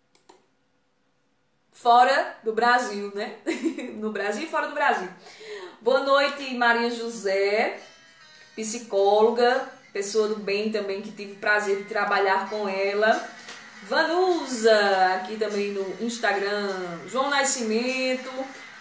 fora do Brasil, né? No Brasil e fora do Brasil. Boa noite, Maria José, psicóloga, pessoa do bem também, que tive o prazer de trabalhar com ela. Vanusa, aqui também no Instagram. João Nascimento,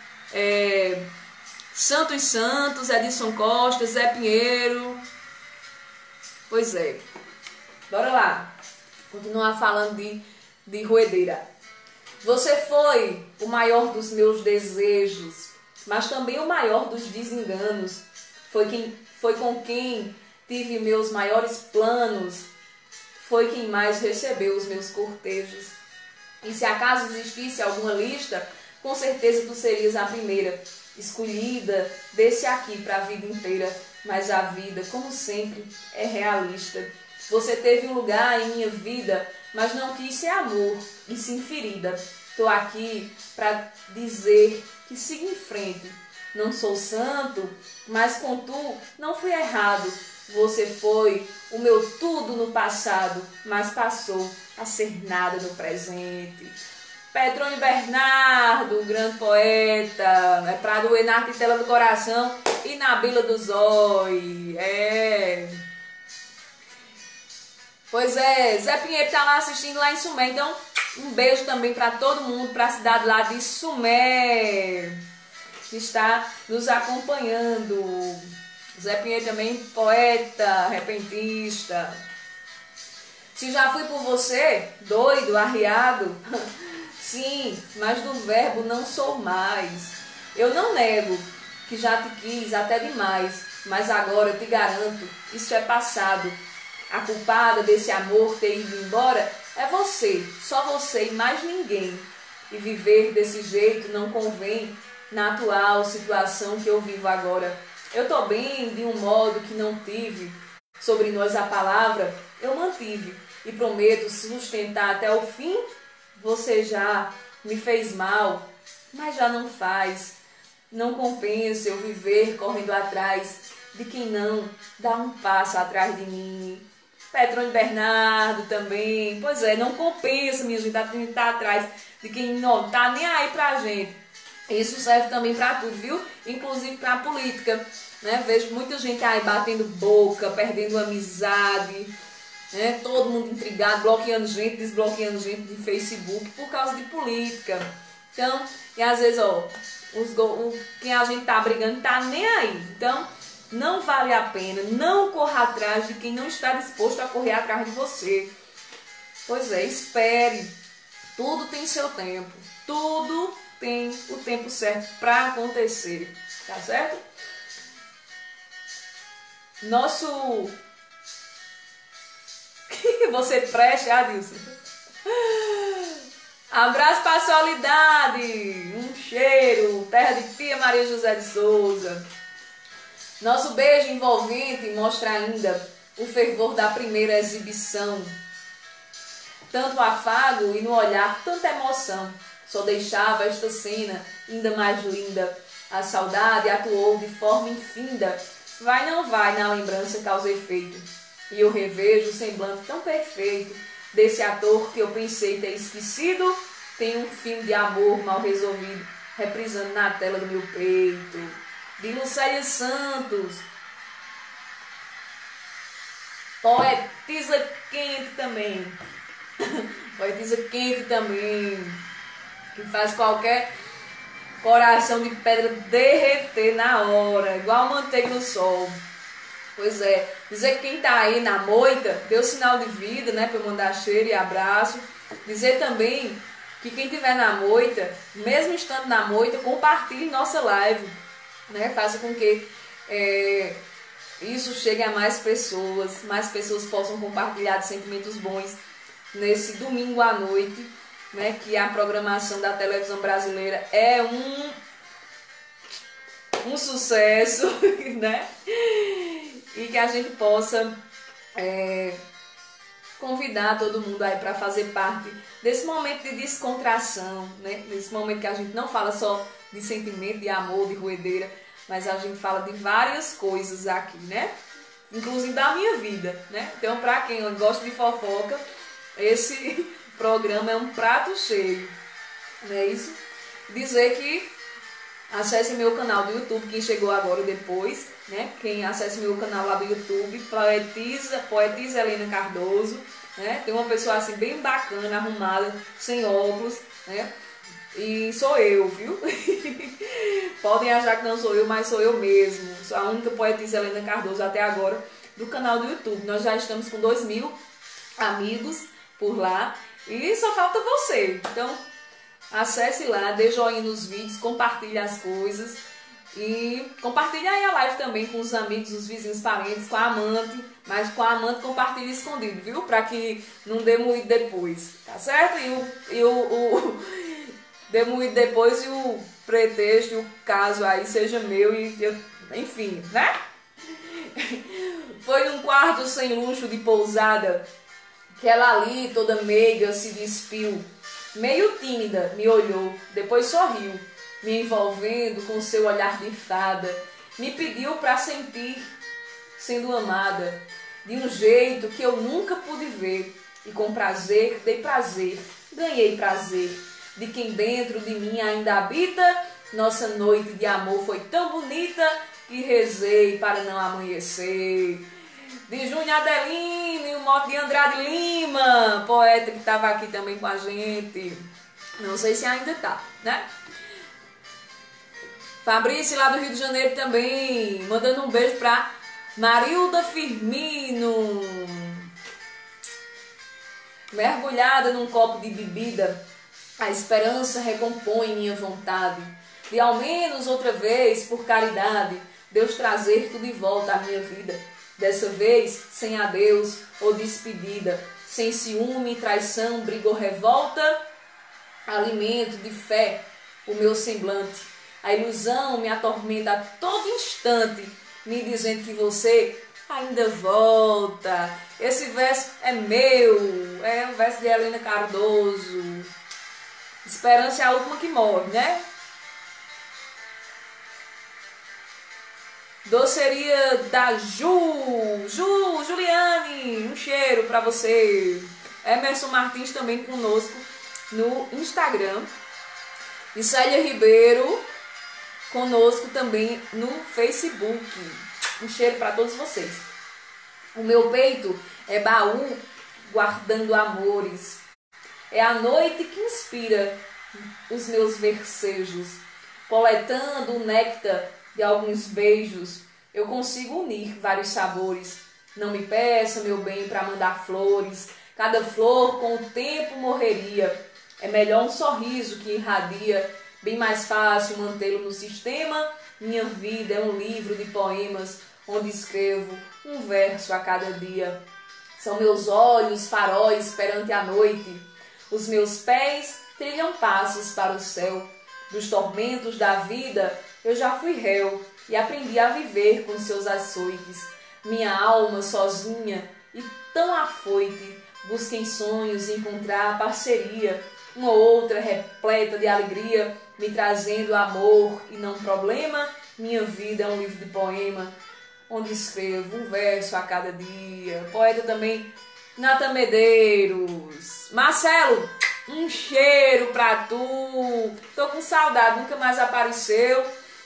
Santos, Edson Costa, Zé Pinheiro. Pois é. Bora lá. Continuar falando de roedeira. Você foi o maior dos meus desejos, mas também o maior dos desenganos. Foi com quem tive meus maiores planos. Foi quem mais recebeu os meus cortejos. E se acaso existisse alguma lista, com certeza tu serias a primeira escolhida desse aqui para a vida inteira. Mas a vida, como sempre, é realista. Você teve um lugar em minha vida, mas não quis ser amor, e sim ferida. Estou aqui para dizer que siga em frente. Não sou santo, mas com tu não fui errado. Você foi o meu tudo no passado, mas passou a ser nada no presente. Petrônio Bernardo, grande poeta, é para doer na tela do coração e na bila do zói. Pois é, Zé Pinheiro tá lá assistindo lá em Sumé, então um beijo também para todo mundo, para a cidade lá de Sumé, que está nos acompanhando. Zé Pinheiro também, poeta, repentista. Se já fui por você, doido, arriado, sim, mas do verbo não sou mais. Eu não nego que já te quis até demais, mas agora eu te garanto, isso é passado. A culpada desse amor ter ido embora é você, só você e mais ninguém. E viver desse jeito não convém na atual situação que eu vivo agora. Eu tô bem de um modo que não tive. Sobre nós a palavra eu mantive e prometo sustentar até o fim. Você já me fez mal, mas já não faz. Não compensa eu viver correndo atrás de quem não dá um passo atrás de mim. Petrônio Bernardo também. Pois é, não compensa, minha gente, a gente tá atrás de quem não tá nem aí pra gente. Isso serve também para tudo, viu? Inclusive para a política, né? Vejo muita gente aí batendo boca, perdendo amizade, né? Todo mundo intrigado, bloqueando gente, desbloqueando gente de Facebook por causa de política. Então, e às vezes, ó, quem a gente tá brigando tá nem aí. Então, não vale a pena, não corra atrás de quem não está disposto a correr atrás de você. Pois é, espere. Tudo tem seu tempo. Tudo tem o tempo certo para acontecer. Tá certo? Nosso... Você preste, Adilson. Abraço para a Solidade. Um cheiro. Terra de Tia Maria José de Souza. Nosso beijo envolvente mostra ainda o fervor da primeira exibição. Tanto afago e no olhar tanta emoção. Só deixava esta cena ainda mais linda. A saudade atuou de forma infinda. Vai não vai na lembrança causa efeito. E eu revejo o semblante tão perfeito desse ator que eu pensei ter esquecido. Tem um filme de amor mal resolvido reprisando na tela do meu peito. De Lucélia Santos. Poetisa quente também. Poetisa quente também. Que faz qualquer coração de pedra derreter na hora. Igual manteiga no sol. Pois é. Dizer que quem tá aí na moita deu sinal de vida, né? Pra eu mandar cheiro e abraço. Dizer também que quem tiver na moita, mesmo estando na moita, compartilhe nossa live. Né? Faça com que isso chegue a mais pessoas possam compartilhar de sentimentos bons nesse domingo à noite, né? Que a programação da televisão brasileira é um sucesso, né? E que a gente possa convidar todo mundo aí para fazer parte desse momento de descontração, né? Nesse momento que a gente não fala só de sentimento, de amor, de roedeira, mas a gente fala de várias coisas aqui, né? Inclusive da minha vida, né? Então, para quem gosta de fofoca, esse programa é um prato cheio, não é isso? Dizer que acesse meu canal do YouTube, quem chegou agora ou depois, né? Quem acesse meu canal lá do YouTube, Poetisa Helena Cardoso, né? Tem uma pessoa assim bem bacana, arrumada, sem óculos, né? E sou eu, viu? Podem achar que não sou eu, mas sou eu mesmo. Sou a única poetisa Helena Cardoso até agora do canal do YouTube. Nós já estamos com 2.000 amigos por lá e só falta você. Então, acesse lá, dê joinha nos vídeos, compartilhe as coisas e compartilhe aí a live também com os amigos, os vizinhos, parentes, com a amante, mas com a amante compartilhe escondido, viu? Pra que não dê moído depois, tá certo? E o dê moído depois e o pretexto e o caso aí seja meu e eu, enfim, né? Foi num quarto sem luxo de pousada que ela ali, toda meiga, se despiu. Meio tímida, me olhou, depois sorriu, me envolvendo com seu olhar de fada. Me pediu para sentir sendo amada, de um jeito que eu nunca pude ver. E com prazer, dei prazer, ganhei prazer. De quem dentro de mim ainda habita, nossa noite de amor foi tão bonita que rezei para não amanhecer. De Júnior Adelino e o mote de Andrade Lima, poeta que estava aqui também com a gente. Não sei se ainda tá, né? Fabrício lá do Rio de Janeiro também, mandando um beijo para Marilda Firmino. Mergulhada num copo de bebida, a esperança recompõe minha vontade de ao menos outra vez, por caridade, Deus trazer tudo de volta à minha vida. Dessa vez, sem adeus ou despedida, sem ciúme, traição, briga ou revolta, alimento de fé o meu semblante. A ilusão me atormenta a todo instante, me dizendo que você ainda volta. Esse verso é meu, é o verso de Helena Cardoso. Esperança é a última que morre, né? Doceria da Juliane, um cheiro pra você. Emerson Martins também conosco no Instagram. E Célia Ribeiro conosco também no Facebook. Um cheiro para todos vocês. O meu peito é baú guardando amores. É a noite que inspira os meus versejos. Coletando o néctar de alguns beijos, eu consigo unir vários sabores. Não me peça, meu bem, para mandar flores. Cada flor com o tempo morreria. É melhor um sorriso que irradia. Bem mais fácil mantê-lo no sistema. Minha vida é um livro de poemas, onde escrevo um verso a cada dia. São meus olhos faróis perante a noite. Os meus pés trilham passos para o céu. Dos tormentos da vida eu já fui réu e aprendi a viver com seus açoites. Minha alma sozinha e tão afoite busca em sonhos encontrar parceria, uma outra repleta de alegria, me trazendo amor e não problema. Minha vida é um livro de poema, onde escrevo um verso a cada dia. Poeta também, Natan Medeiros. Marcelo, um cheiro pra tu. Tô com saudade, nunca mais apareceu.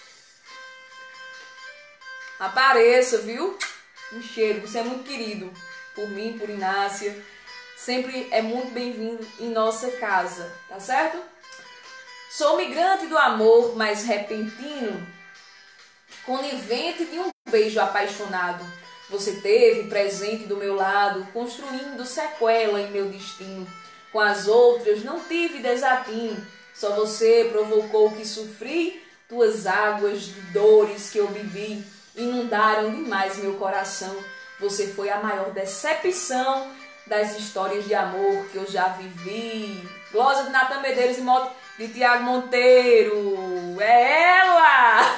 Apareça, viu? Um cheiro, você é muito querido. Por mim, por Inácia. Sempre é muito bem-vindo em nossa casa, tá certo? Sou migrante do amor mais repentino, conivente de um beijo apaixonado. Você teve presente do meu lado, construindo sequela em meu destino. Com as outras não tive desatino, só você provocou que sofri. Tuas águas de dores que eu bebi inundaram demais meu coração. Você foi a maior decepção das histórias de amor que eu já vivi. Glosa de Natan Medeiros e moto de Tiago Monteiro. É ela!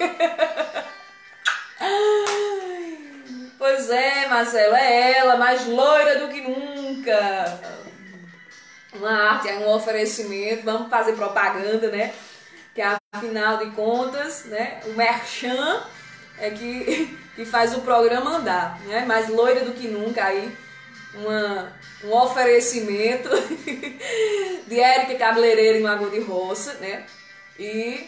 Pois é, Marcelo, é ela, mais loira do que nunca. Uma arte, um oferecimento, vamos fazer propaganda, né? Que afinal de contas, né, o merchan é que faz o programa andar, né? Mais loira do que nunca aí, um oferecimento de Érica Cabeleireira em Lagoa de Roça, né? E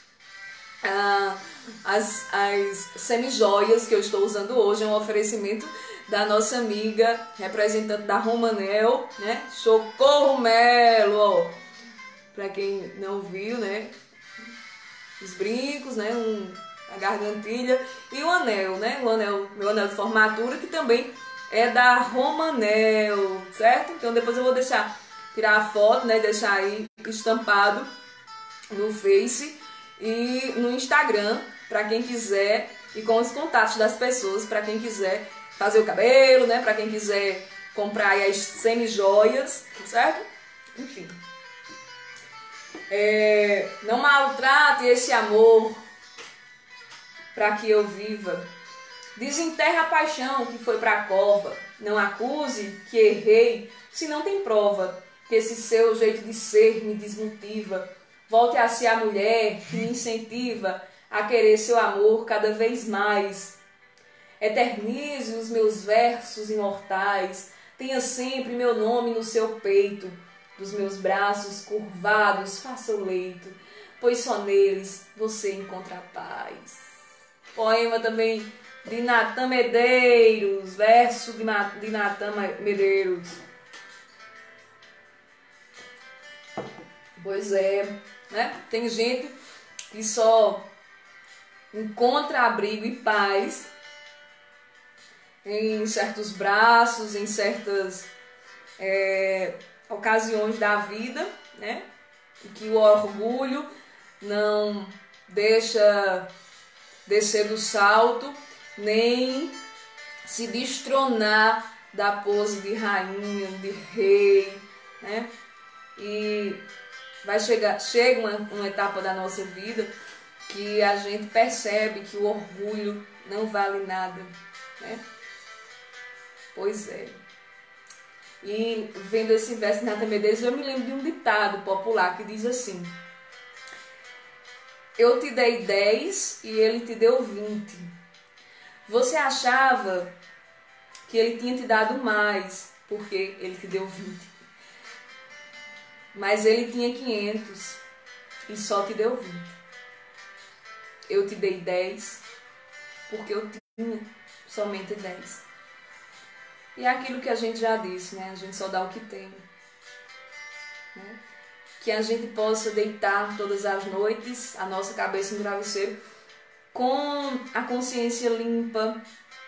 as semijoias que eu estou usando hoje é um oferecimento da nossa amiga representante da Romanel, né? Socorro Melo, ó. Pra quem não viu, né? Os brincos, né? A gargantilha e o anel, né? O anel, meu anel de formatura, que também é da Romanel, certo? Então depois eu vou tirar a foto, né? Deixar aí estampado no Face e no Instagram, para quem quiser, e com os contatos das pessoas, para quem quiser fazer o cabelo, né? Para quem quiser comprar aí as semi-joias, certo? Enfim. Não maltrate esse amor para que eu viva. Desenterra a paixão que foi pra cova. Não acuse que errei se não tem prova. Que esse seu jeito de ser me desmotiva. Volte a ser a mulher que me incentiva a querer seu amor cada vez mais. Eternize os meus versos imortais. Tenha sempre meu nome no seu peito. Dos meus braços curvados faça o leito, pois só neles você encontra paz. Poema também de Natan Medeiros, verso de Natan Medeiros. Pois é, né? Tem gente que só encontra abrigo e paz em certos braços, em certas ocasiões da vida, né? Que o orgulho não deixa descer do salto, nem se destronar da pose de rainha, de rei, né? E chega uma etapa da nossa vida que a gente percebe que o orgulho não vale nada, né? Pois é. E vendo esse verso de Natan Medeiros, eu me lembro de um ditado popular que diz assim: eu te dei 10 e ele te deu 20. Você achava que ele tinha te dado mais, porque ele te deu 20. Mas ele tinha 500. e só te deu 20. Eu te dei 10 porque eu tinha somente 10. E é aquilo que a gente já disse, né? A gente só dá o que tem. Né? Que a gente possa deitar todas as noites a nossa cabeça no travesseiro com a consciência limpa,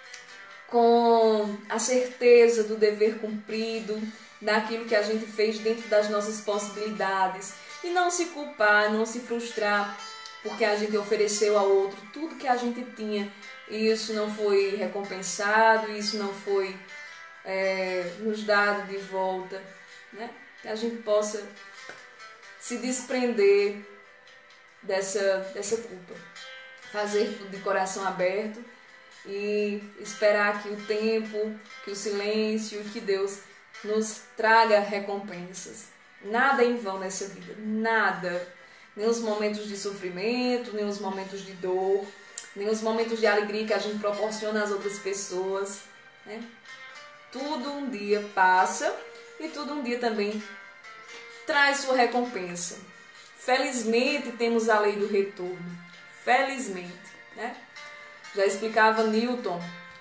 com a certeza do dever cumprido, daquilo que a gente fez dentro das nossas possibilidades, e não se culpar, não se frustrar porque a gente ofereceu ao outro tudo que a gente tinha e isso não foi recompensado, isso não foi nos dado de volta, né? Que a gente possa se desprender dessa culpa, fazer tudo de coração aberto e esperar que o tempo, que o silêncio, que Deus nos traga recompensas. Nada em vão nessa vida, nada. Nem os momentos de sofrimento, nem os momentos de dor, nem os momentos de alegria que a gente proporciona às outras pessoas, né? Tudo um dia passa e tudo um dia também traz sua recompensa. Felizmente temos a lei do retorno. Felizmente, né? Já explicava Newton,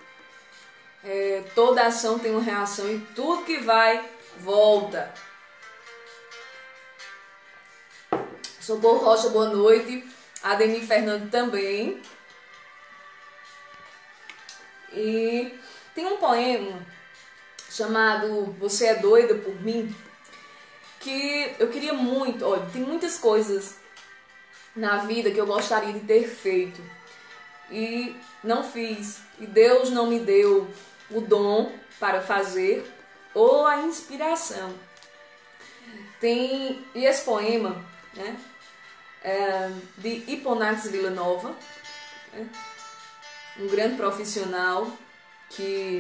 toda ação tem uma reação e tudo que vai, volta. Socorro Rocha, boa noite. Ademir Fernando também. E tem um poema chamado Você é Doida por Mim, que eu queria muito, olha, tem muitas coisas na vida que eu gostaria de ter feito e não fiz, e Deus não me deu o dom para fazer ou a inspiração. E esse poema, né, de Hipponax Villanova, né, um grande profissional que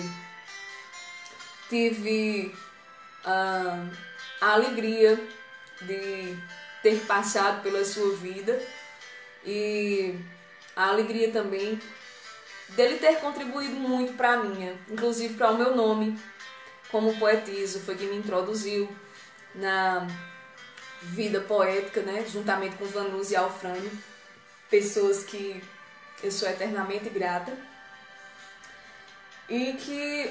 tive a alegria de ter passado pela sua vida e a alegria também dele ter contribuído muito para a minha, inclusive para o meu nome como poetisa. Foi quem me introduziu na vida poética, né, juntamente com Vanusa e Alfrânio, pessoas que eu sou eternamente grata e que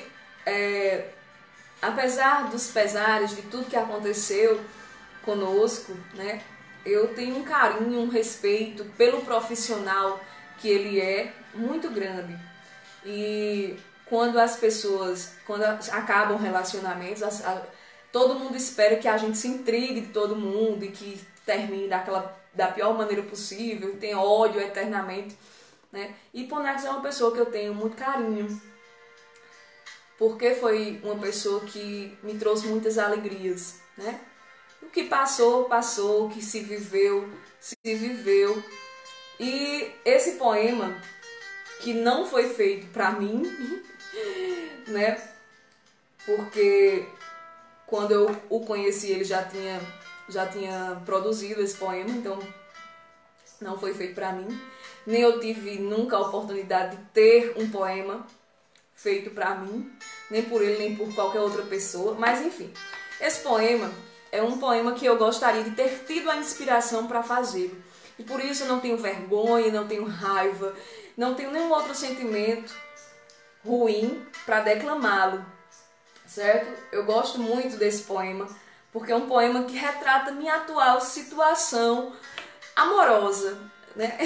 apesar dos pesares de tudo que aconteceu conosco, né, eu tenho um carinho, um respeito pelo profissional que ele é muito grande. E quando as pessoas, quando acabam relacionamentos, todo mundo espera que a gente se intrigue de todo mundo e que termine da pior maneira possível, e tenha ódio eternamente, né? E Hipponax é uma pessoa que eu tenho muito carinho, porque foi uma pessoa que me trouxe muitas alegrias, né? O que passou, passou, o que se viveu, se viveu. E esse poema, que não foi feito para mim, né? Porque quando eu o conheci, ele já tinha produzido esse poema, então não foi feito para mim. Nem eu tive nunca a oportunidade de ter um poema feito para mim, nem por ele, nem por qualquer outra pessoa. Mas enfim, esse poema é um poema que eu gostaria de ter tido a inspiração para fazê-lo. E por isso eu não tenho vergonha, não tenho raiva, não tenho nenhum outro sentimento ruim para declamá-lo, certo? Eu gosto muito desse poema, porque é um poema que retrata minha atual situação amorosa, né?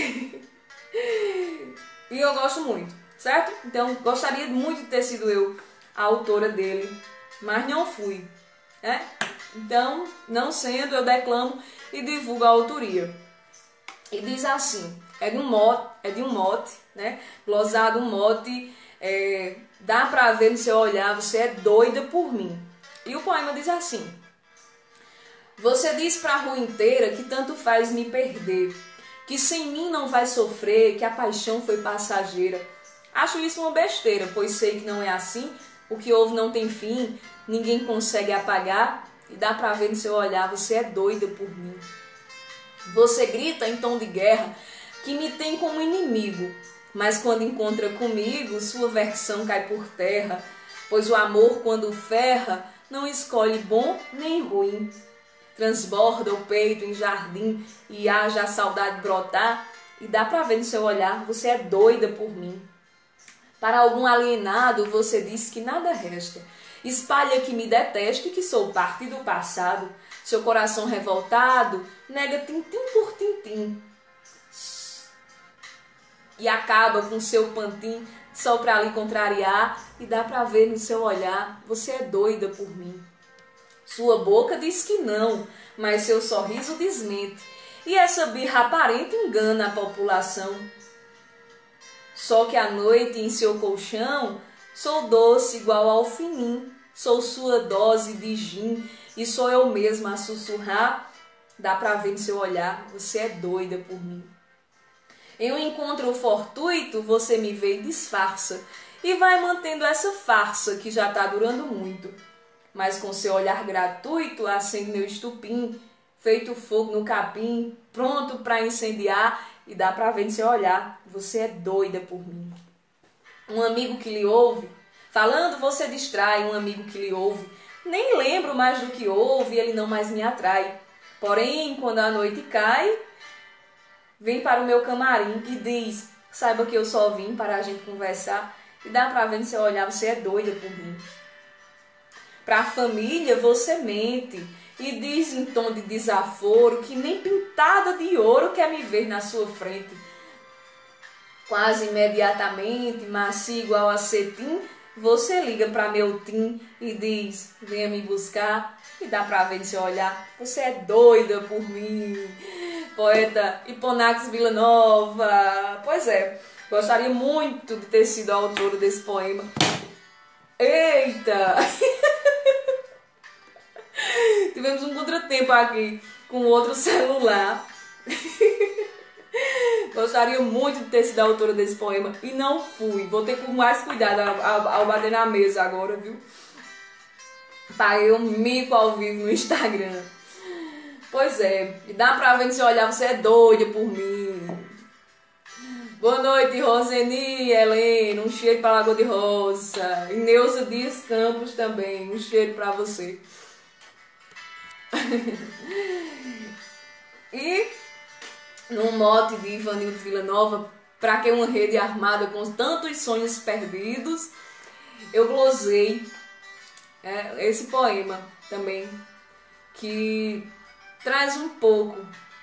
E eu gosto muito, certo? Então, gostaria muito de ter sido eu a autora dele, mas não fui, né? Então, não sendo, eu declamo e divulgo a autoria. E diz assim, é de um mote, né? Glosado, um mote, dá pra ver no seu olhar, você é doida por mim. E o poema diz assim: você diz pra rua inteira que tanto faz me perder, que sem mim não vai sofrer, que a paixão foi passageira. Acho isso uma besteira, pois sei que não é assim, o que houve não tem fim, ninguém consegue apagar, e dá pra ver no seu olhar, você é doida por mim. Você grita em tom de guerra que me tem como inimigo, mas quando encontra comigo, sua versão cai por terra, pois o amor, quando ferra, não escolhe bom nem ruim. transborda o peito em jardim e haja a saudade brotar, e dá pra ver no seu olhar, você é doida por mim. Para algum alienado você diz que nada resta, espalha que me detesta e que sou parte do passado. Seu coração revoltado nega tintim por tintim e acaba com seu pantim só pra lhe contrariar, e dá pra ver no seu olhar, você é doida por mim. Sua boca diz que não, mas seu sorriso desmente, e essa birra aparente engana a população. Só que à noite em seu colchão sou doce igual ao finim, sou sua dose de gin e sou eu mesma a sussurrar. Dá pra ver no seu olhar, você é doida por mim. Em um encontro fortuito, você me vê e disfarça, e vai mantendo essa farsa que já tá durando muito. Mas com seu olhar gratuito, acende meu estupim, feito fogo no capim, pronto pra incendiar, e dá pra ver no seu olhar, você é doida por mim. Um amigo que lhe ouve, falando você distrai, um amigo que lhe ouve, nem lembro mais do que ouve, ele não mais me atrai. Porém, quando a noite cai, vem para o meu camarim e diz, saiba que eu só vim para a gente conversar, e dá pra ver no seu olhar, você é doida por mim. Pra família você mente e diz em tom de desaforo que nem pintada de ouro quer me ver na sua frente. Quase imediatamente, macio igual a cetim, você liga pra meu tim e diz, venha me buscar, e dá pra ver no seu olhar, você é doida por mim. Poeta Hiponax Villanova. Pois é, gostaria muito de ter sido a autora desse poema. Eita! Tivemos um contratempo aqui com outro celular. Gostaria muito de ter sido a autora desse poema e não fui. Vou ter com mais cuidado ao bater na mesa agora, viu? Paguei um mico ao vivo no Instagram. Pois é, e dá pra ver no seu olhar, você é doida por mim. Boa noite, Roseni, Helena, um cheiro pra Lagoa de Roça. E Neuza Dias Campos também, um cheiro pra você. E num mote de Ivanildo Villanova, pra que uma rede armada com tantos sonhos perdidos, eu glosei esse poema também, que traz um pouco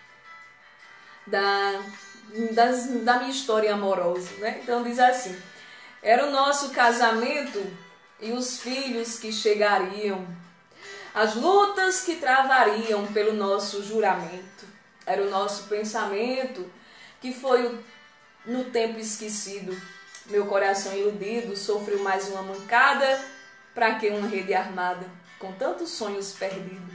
da minha história amorosa, né? Então diz assim: era o nosso casamento e os filhos que chegariam, as lutas que travariam pelo nosso juramento. Era o nosso pensamento que foi no tempo esquecido. Meu coração iludido sofreu mais uma mancada, pra que uma rede armada com tantos sonhos perdidos.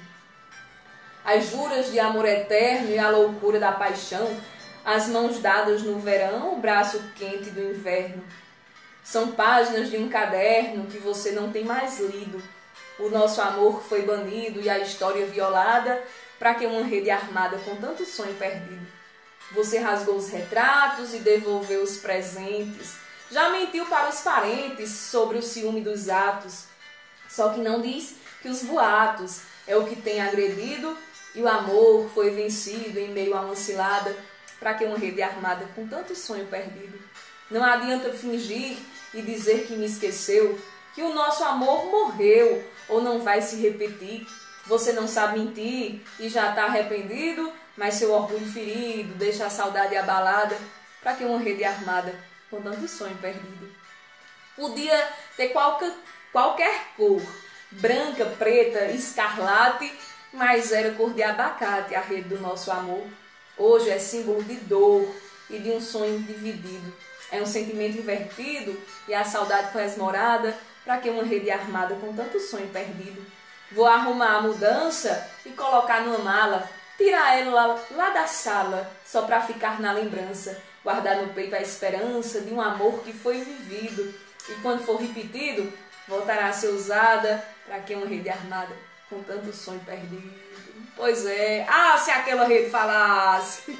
As juras de amor eterno e a loucura da paixão, as mãos dadas no verão, o braço quente do inverno. São páginas de um caderno que você não tem mais lido. O nosso amor foi banido e a história violada, para que uma rede armada com tanto sonho perdido. Você rasgou os retratos e devolveu os presentes. Já mentiu para os parentes sobre o ciúme dos atos. Só que não diz que os boatos é o que tem agredido e o amor foi vencido em meio a uma cilada, para que uma rede armada com tanto sonho perdido. Não adianta fingir e dizer que me esqueceu, que o nosso amor morreu ou não vai se repetir. Você não sabe mentir e já está arrependido, mas seu orgulho ferido deixa a saudade abalada, para que uma rede armada com tanto sonho perdido. Podia ter qualquer cor, branca, preta, escarlate, mas era cor de abacate a rede do nosso amor. Hoje é símbolo de dor e de um sonho dividido. É um sentimento invertido e a saudade foi esmorada, para que uma rede armada com tanto sonho perdido. Vou arrumar a mudança e colocar numa mala, tirar ela lá da sala, só para ficar na lembrança, guardar no peito a esperança de um amor que foi vivido, e quando for repetido, voltará a ser usada, para que uma rede armada com tanto sonho perdido. Pois é, se aquela rede falasse.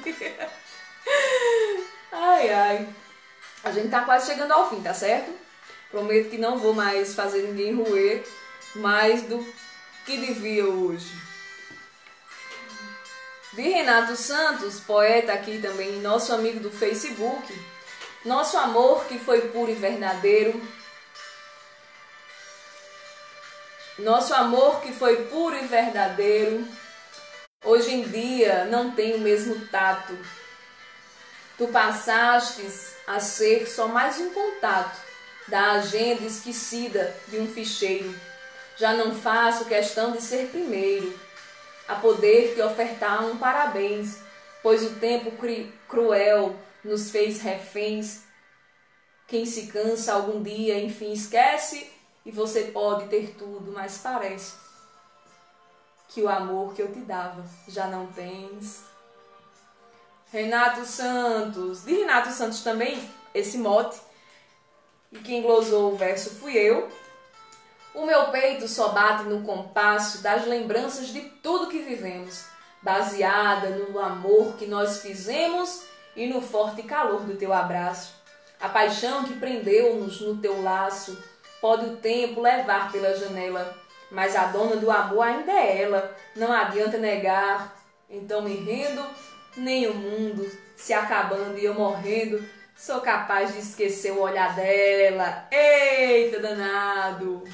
Ai, ai. A gente tá quase chegando ao fim, tá certo? Prometo que não vou mais fazer ninguém roer mais do que devia hoje. De Renato Santos, poeta aqui também, nosso amigo do Facebook. Nosso amor que foi puro e verdadeiro. Nosso amor que foi puro e verdadeiro. Hoje em dia não tem o mesmo tato. Tu passastes a ser só mais um contato da agenda esquecida de um ficheiro. Já não faço questão de ser primeiro a poder te ofertar um parabéns, pois o tempo cruel nos fez reféns. Quem se cansa algum dia, enfim, esquece, e você pode ter tudo, mas parece que o amor que eu te dava já não tens. Renato Santos. De Renato Santos também, esse mote, e quem glosou o verso fui eu. O meu peito só bate no compasso das lembranças de tudo que vivemos, baseada no amor que nós fizemos e no forte calor do teu abraço. A paixão que prendeu-nos no teu laço pode o tempo levar pela janela, mas a dona do amor ainda é ela, não adianta negar. Então me rendo, nem o mundo se acabando e eu morrendo, sou capaz de esquecer o olhar dela. Eita danado!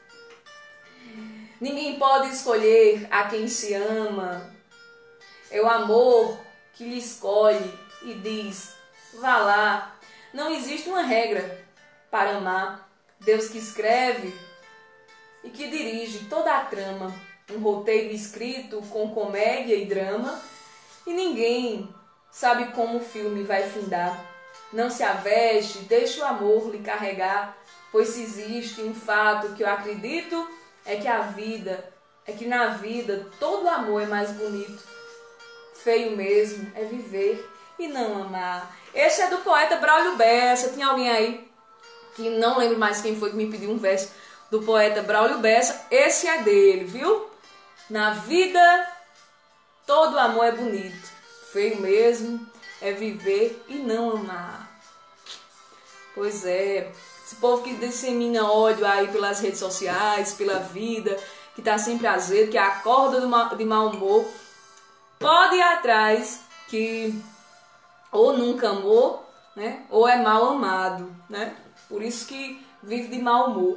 Ninguém pode escolher a quem se ama. É o amor que lhe escolhe e diz, vá lá. Não existe uma regra para amar. Deus que escreve e que dirige toda a trama. Um roteiro escrito com comédia e drama. E ninguém sabe como o filme vai findar. Não se aveste, deixe o amor lhe carregar. Pois se existe um fato que eu acredito, é que na vida todo amor é mais bonito. Feio mesmo é viver e não amar. Esse é do poeta Braulio Bessa. Tem alguém aí que não lembro mais quem foi que me pediu um verso do poeta Braulio Bessa? Esse é dele, viu? Na vida todo amor é bonito. Feio mesmo é viver e não amar. Pois é. Esse povo que dissemina ódio aí pelas redes sociais, pela vida, que tá sempre azedo, que acorda de mau humor, pode ir atrás que ou nunca amou, né? Ou é mal amado, né? Por isso que vive de mau humor.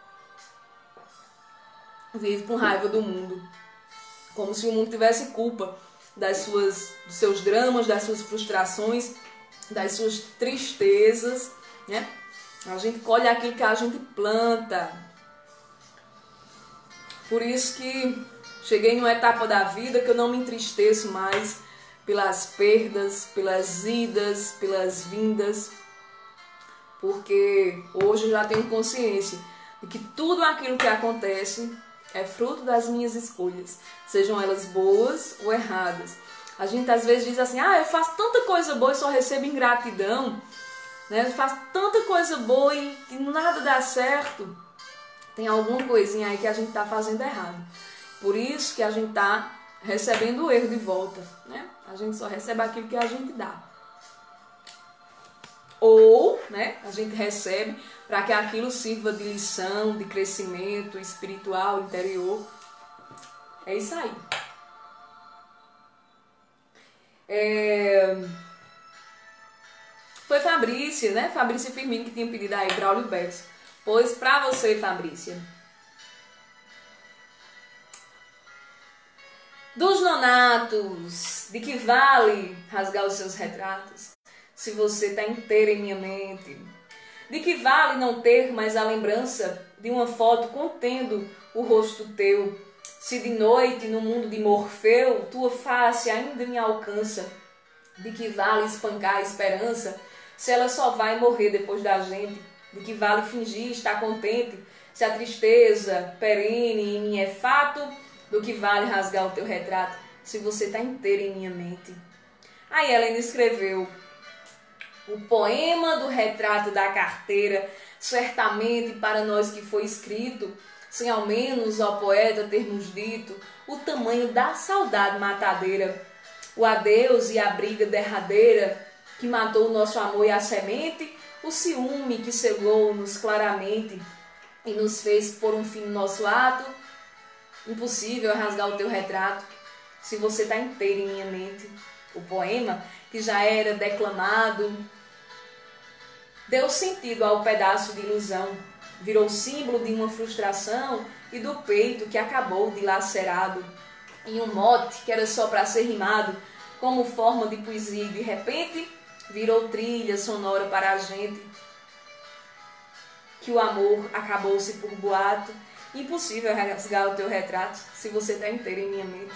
Vive com raiva do mundo. Como se o mundo tivesse culpa dos seus dramas, das suas frustrações, das suas tristezas, né? A gente colhe aquilo que a gente planta. Por isso que cheguei numa etapa da vida que eu não me entristeço mais pelas perdas, pelas idas, pelas vindas. Porque hoje eu já tenho consciência de que tudo aquilo que acontece é fruto das minhas escolhas, sejam elas boas ou erradas. A gente às vezes diz assim, eu faço tanta coisa boa e só recebo ingratidão. Né? Eu faço tanta coisa boa e nada dá certo. Tem alguma coisinha aí que a gente está fazendo errado. Por isso que a gente está recebendo o erro de volta. Né? A gente só recebe aquilo que a gente dá. Ou, né, a gente recebe para que aquilo sirva de lição, de crescimento espiritual, interior. É isso aí. Foi Fabrícia, né? Fabrícia Firmino que tinha pedido aí Braulio Bessa. Pois pra você, Fabrícia. Dos nonatos, de que vale rasgar os seus retratos, se você tá inteira em minha mente? De que vale não ter mais a lembrança de uma foto contendo o rosto teu, se de noite no mundo de Morfeu tua face ainda me alcança? De que vale espancar a esperança, se ela só vai morrer depois da gente? De que vale fingir estar contente, se a tristeza perene em mim é fato? Do que vale rasgar o teu retrato, se você está inteira em minha mente? Aí ela ainda escreveu o poema do retrato da carteira, certamente para nós que foi escrito, sem ao menos ao poeta termos dito o tamanho da saudade matadeira, o adeus e a briga derradeira que matou o nosso amor e a semente, o ciúme que cegou-nos claramente e nos fez pôr um fim no nosso ato. Impossível rasgar o teu retrato, se você está inteiro em minha mente. O poema, que já era declamado, deu sentido ao pedaço de ilusão, virou símbolo de uma frustração e do peito que acabou dilacerado, em um mote que era só para ser rimado, como forma de poesia e de repente virou trilha sonora para a gente, que o amor acabou-se por boato, impossível rasgar o teu retrato se você está inteiro em minha mente.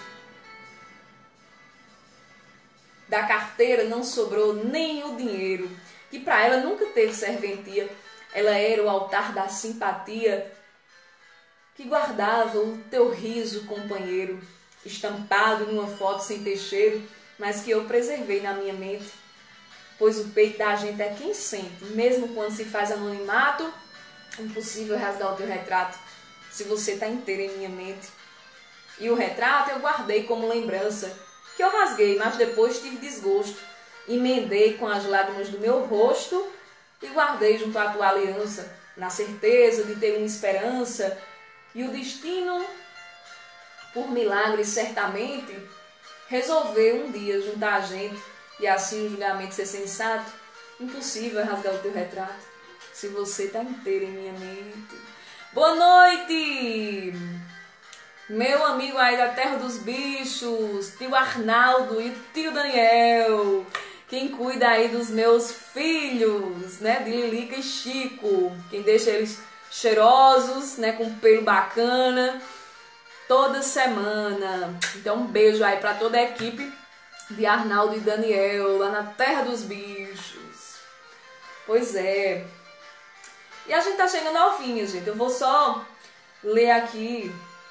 Da carteira não sobrou nem o dinheiro, que para ela nunca teve serventia. Ela era o altar da simpatia que guardava o teu riso, companheiro, estampado numa foto sem ter cheiro, mas que eu preservei na minha mente. Pois o peito da gente é quem sente, mesmo quando se faz anonimato, impossível rasgar o teu retrato se você está inteiro em minha mente. E o retrato eu guardei como lembrança, que eu rasguei, mas depois tive desgosto. Emendei com as lágrimas do meu rosto e guardei junto à tua aliança, na certeza de ter uma esperança. E o destino, por milagre certamente, resolveu um dia juntar a gente e assim o julgamento ser sensato. Impossível rasgar o teu retrato se você está inteiro em minha mente. Boa noite! Meu amigo aí da Terra dos Bichos, tio Arnaldo e tio Daniel, quem cuida aí dos meus filhos, né, de Lilica e Chico, quem deixa eles cheirosos, né, com pelo bacana, toda semana. Então um beijo aí para toda a equipe de Arnaldo e Daniel, lá na Terra dos Bichos. Pois é. E a gente tá chegando ao fim, gente. Eu vou só ler aqui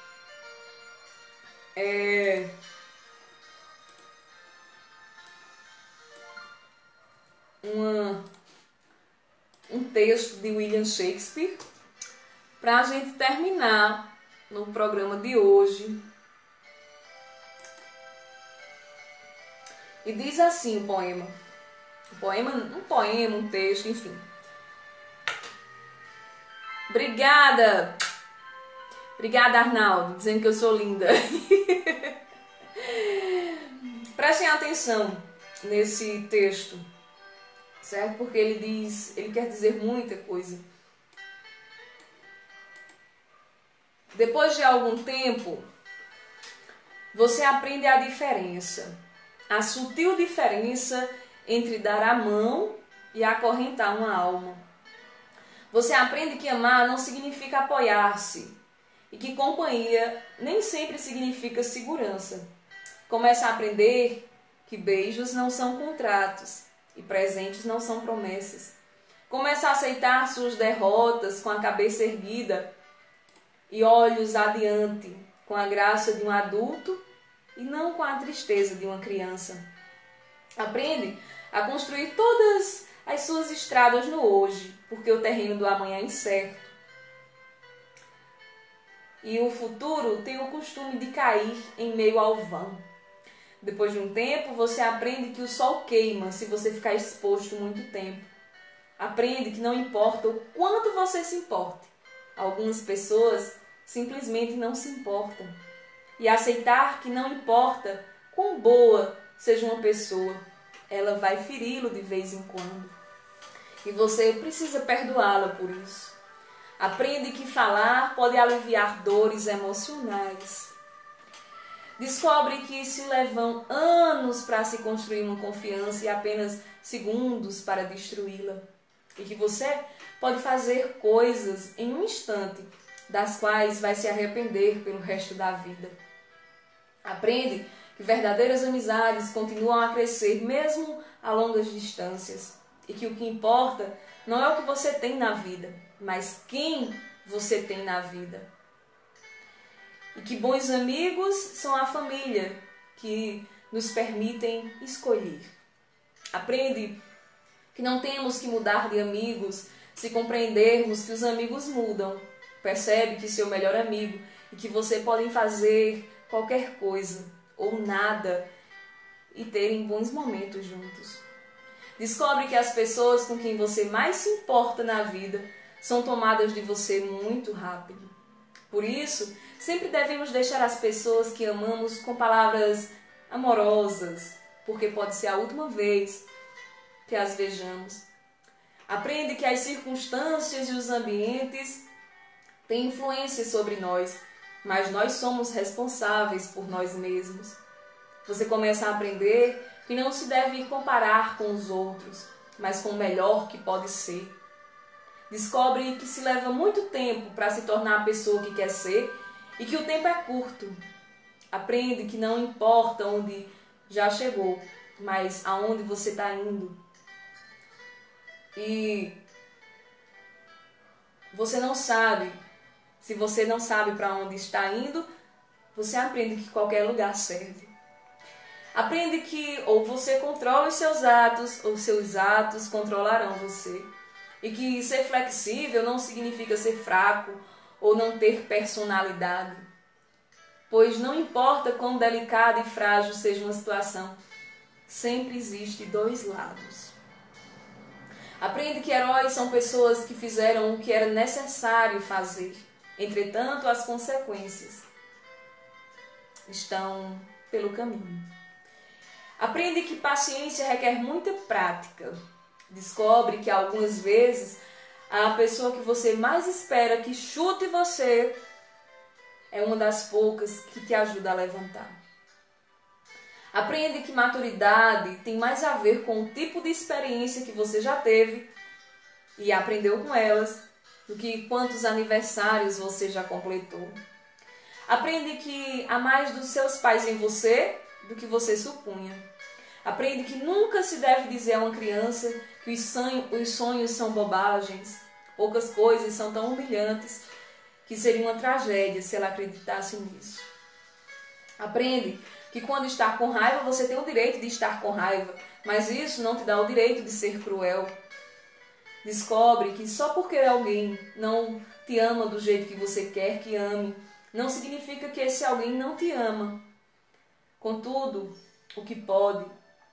um texto de William Shakespeare para a gente terminar no programa de hoje. E diz assim o poema. Um texto, enfim. Obrigada! Obrigada, Arnaldo, dizendo que eu sou linda. Prestem atenção nesse texto, certo? Porque ele quer dizer muita coisa. Depois de algum tempo, você aprende a diferença, a sutil diferença entre dar a mão e acorrentar uma alma. Você aprende que amar não significa apoiar-se e que companhia nem sempre significa segurança. Começa a aprender que beijos não são contratos e presentes não são promessas. Começa a aceitar suas derrotas com a cabeça erguida e olhos adiante, com a graça de um adulto e não com a tristeza de uma criança. Aprende a construir todas as suas estradas no hoje, porque o terreno do amanhã é incerto. E o futuro tem o costume de cair em meio ao vão. Depois de um tempo, você aprende que o sol queima se você ficar exposto muito tempo. Aprende que não importa o quanto você se importe. Algumas pessoas simplesmente não se importam. E aceitar que não importa quão boa seja uma pessoa, ela vai feri-lo de vez em quando. E você precisa perdoá-la por isso. Aprende que falar pode aliviar dores emocionais. Descobre que se levam anos para se construir uma confiança e apenas segundos para destruí-la. E que você pode fazer coisas em um instante, das quais vai se arrepender pelo resto da vida. Aprende que verdadeiras amizades continuam a crescer mesmo a longas distâncias. E que o que importa não é o que você tem na vida, mas quem você tem na vida. E que bons amigos são a família que nos permitem escolher. Aprende que não temos que mudar de amigos se compreendermos que os amigos mudam. Percebe que seu melhor amigo e que você podem fazer qualquer coisa ou nada e terem bons momentos juntos. Descobre que as pessoas com quem você mais se importa na vida são tomadas de você muito rápido. Por isso, sempre devemos deixar as pessoas que amamos com palavras amorosas, porque pode ser a última vez que as vejamos. Aprende que as circunstâncias e os ambientes têm influência sobre nós, mas nós somos responsáveis por nós mesmos. Você começa a aprender que não se deve comparar com os outros, mas com o melhor que pode ser. Descobre que se leva muito tempo para se tornar a pessoa que quer ser e que o tempo é curto. Aprende que não importa onde já chegou, mas aonde você está indo. E você não sabe, se você não sabe para onde está indo, você aprende que qualquer lugar serve. Aprende que ou você controla os seus atos, ou seus atos controlarão você. E que ser flexível não significa ser fraco ou não ter personalidade. Pois não importa quão delicada e frágil seja uma situação, sempre existe dois lados. Aprende que heróis são pessoas que fizeram o que era necessário fazer. Entretanto, as consequências estão pelo caminho. Aprende que paciência requer muita prática. Descobre que algumas vezes a pessoa que você mais espera que chute você é uma das poucas que te ajuda a levantar. Aprende que maturidade tem mais a ver com o tipo de experiência que você já teve e aprendeu com elas do que quantos aniversários você já completou. Aprende que há mais dos seus pais em você do que você supunha. Aprende que nunca se deve dizer a uma criança que os sonhos são bobagens. Poucas coisas são tão humilhantes que seria uma tragédia se ela acreditasse nisso. Aprende que quando está com raiva, você tem o direito de estar com raiva, mas isso não te dá o direito de ser cruel. Descobre que só porque alguém não te ama do jeito que você quer que ame, não significa que esse alguém não te ama. Contudo, o que pode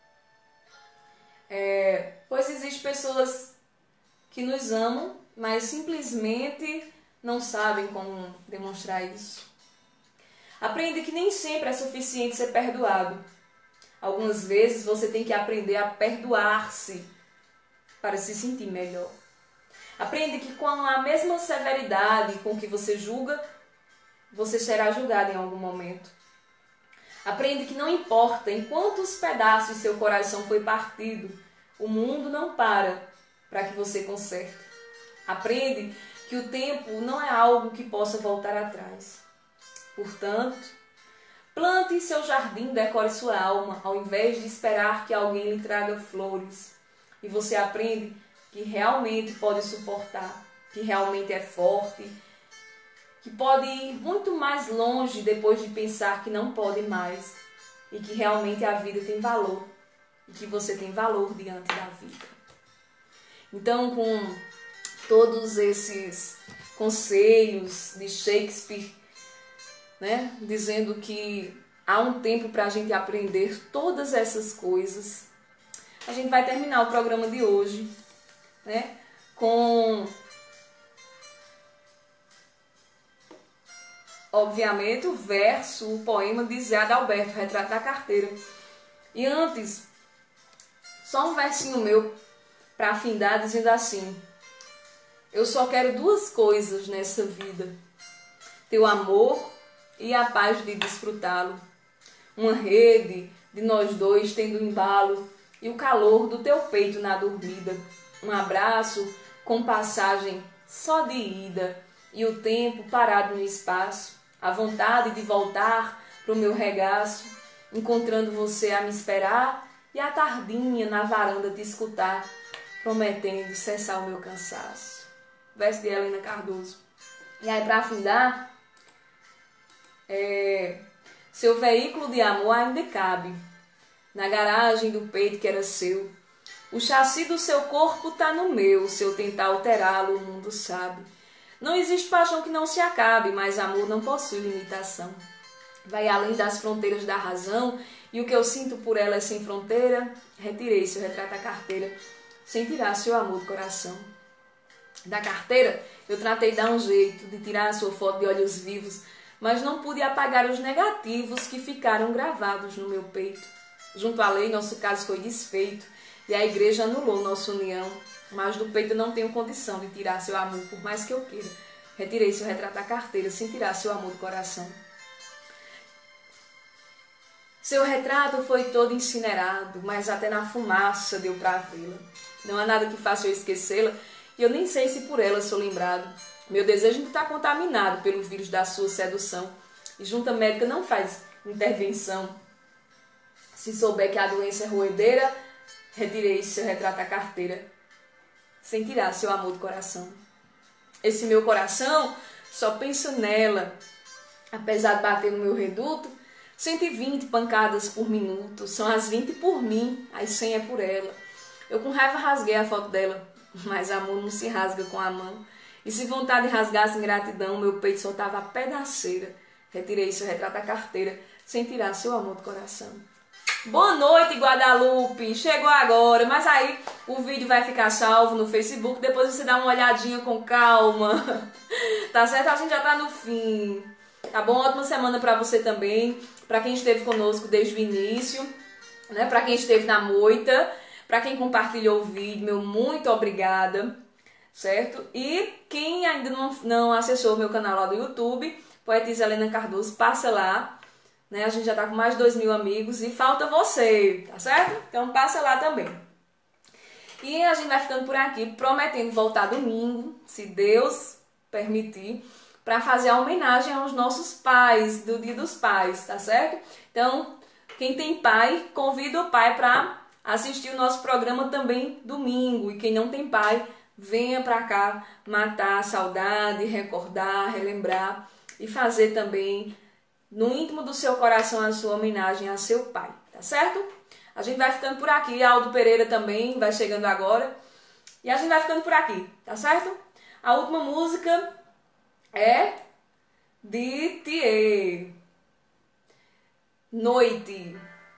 pois existem pessoas que nos amam, mas simplesmente não sabem como demonstrar isso. Aprende que nem sempre é suficiente ser perdoado. Algumas vezes você tem que aprender a perdoar-se para se sentir melhor. Aprende que com a mesma severidade com que você julga, você será julgado em algum momento. Aprende que não importa em quantos pedaços seu coração foi partido, o mundo não para que você conserte. Aprende que o tempo não é algo que possa voltar atrás. Portanto, plante em seu jardim, decore sua alma, ao invés de esperar que alguém lhe traga flores. E você aprende que realmente pode suportar, que realmente é forte, que pode ir muito mais longe depois de pensar que não pode mais e que realmente a vida tem valor e que você tem valor diante da vida. Então, com todos esses conselhos de Shakespeare, né, dizendo que há um tempo para a gente aprender todas essas coisas, a gente vai terminar o programa de hoje, né, com... obviamente, o verso, o poema de Zé Adalberto, Retrato da Carteira. E antes, só um versinho meu para afindar, dizendo assim: eu só quero duas coisas nessa vida: teu amor e a paz de desfrutá-lo. Uma rede de nós dois tendo embalo e o calor do teu peito na dormida. Um abraço com passagem só de ida e o tempo parado no espaço. A vontade de voltar pro meu regaço, encontrando você a me esperar e a tardinha na varanda te escutar, prometendo cessar o meu cansaço. Verso de Helena Cardoso. E aí, para afindar, seu veículo de amor ainda cabe na garagem do peito que era seu. O chassi do seu corpo tá no meu, se eu tentar alterá-lo, o mundo sabe. Não existe paixão que não se acabe, mas amor não possui limitação. Vai além das fronteiras da razão, e o que eu sinto por ela é sem fronteira. Retirei seu retrato da carteira, sem tirar seu amor do coração. da carteira, eu tratei de dar um jeito de tirar a sua foto de olhos vivos, mas não pude apagar os negativos que ficaram gravados no meu peito. Junto à lei, nosso caso foi desfeito e a igreja anulou nossa união, mas do peito eu não tenho condição de tirar seu amor, por mais que eu queira. Retirei seu retrato da carteira sem tirar seu amor do coração. Seu retrato foi todo incinerado, mas até na fumaça deu pra vê-la. Não há nada que faça eu esquecê-la, e eu nem sei se por ela sou lembrado. Meu desejo ainda está contaminado pelo vírus da sua sedução, e junta médica não faz intervenção. Se souber que a doença é roedeira, retirei seu retrato da carteira, sem tirar seu amor do coração. Esse meu coração só pensa nela, apesar de bater no meu reduto, 120 pancadas por minuto, são as 20 por mim, as 100 é por ela. Eu com raiva rasguei a foto dela, mas amor não se rasga com a mão. E se vontade rasgasse em gratidão, meu peito soltava a pedaceira. Retirei seu retrato da carteira, sem tirar seu amor do coração. Boa noite, Guadalupe! Chegou agora, mas aí o vídeo vai ficar salvo no Facebook, depois você dá uma olhadinha com calma. Tá certo? A gente já tá no fim. Tá bom? Ótima semana pra você também, pra quem esteve conosco desde o início, né? Pra quem esteve na moita, pra quem compartilhou o vídeo, meu muito obrigada, certo? E quem ainda não acessou o meu canal lá do YouTube, Poetisa Helena Cardoso, passa lá, né? A gente já tá com mais de 2.000 amigos e falta você, tá certo? Então passa lá também. E a gente vai ficando por aqui, prometendo voltar domingo, se Deus permitir, para fazer a homenagem aos nossos pais, do Dia dos Pais, tá certo? Então, quem tem pai, convida o pai para assistir o nosso programa também domingo. E quem não tem pai, venha para cá matar a saudade, recordar, relembrar e fazer também no íntimo do seu coração a sua homenagem a seu pai, tá certo? A gente vai ficando por aqui, Aldo Pereira também vai chegando agora. E a gente vai ficando por aqui, tá certo? A última música é de Thier, Noite.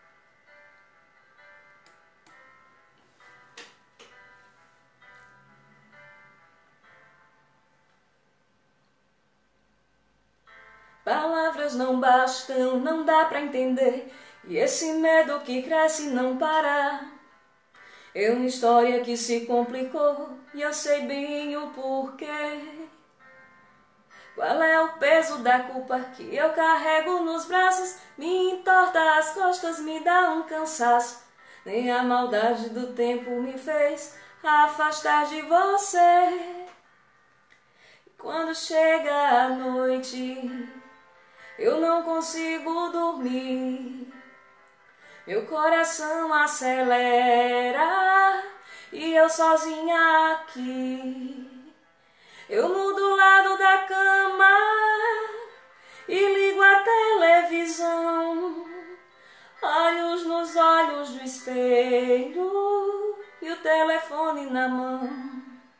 Palavras não bastam, não dá pra entender, e esse medo que cresce não para. É uma história que se complicou, e eu sei bem o porquê. Qual é o peso da culpa que eu carrego nos braços? Me entorta as costas, me dá um cansaço. Nem a maldade do tempo me fez afastar de você. Quando chega a noite, eu não consigo dormir. Meu coração acelera e eu sozinha aqui. Eu mudo o lado da cama e ligo a televisão. Olhos nos olhos do espelho e o telefone na mão.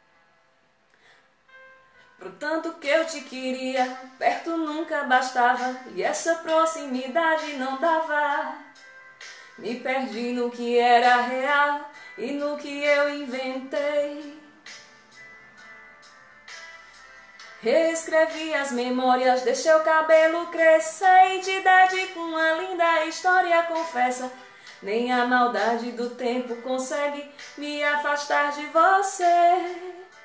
Pro tanto que eu te queria, perto nunca bastava, e essa proximidade não dava. Me perdi no que era real e no que eu inventei. Reescrevi as memórias, deixei o cabelo crescer e te dedico uma linda história, confessa. Nem a maldade do tempo consegue me afastar de você.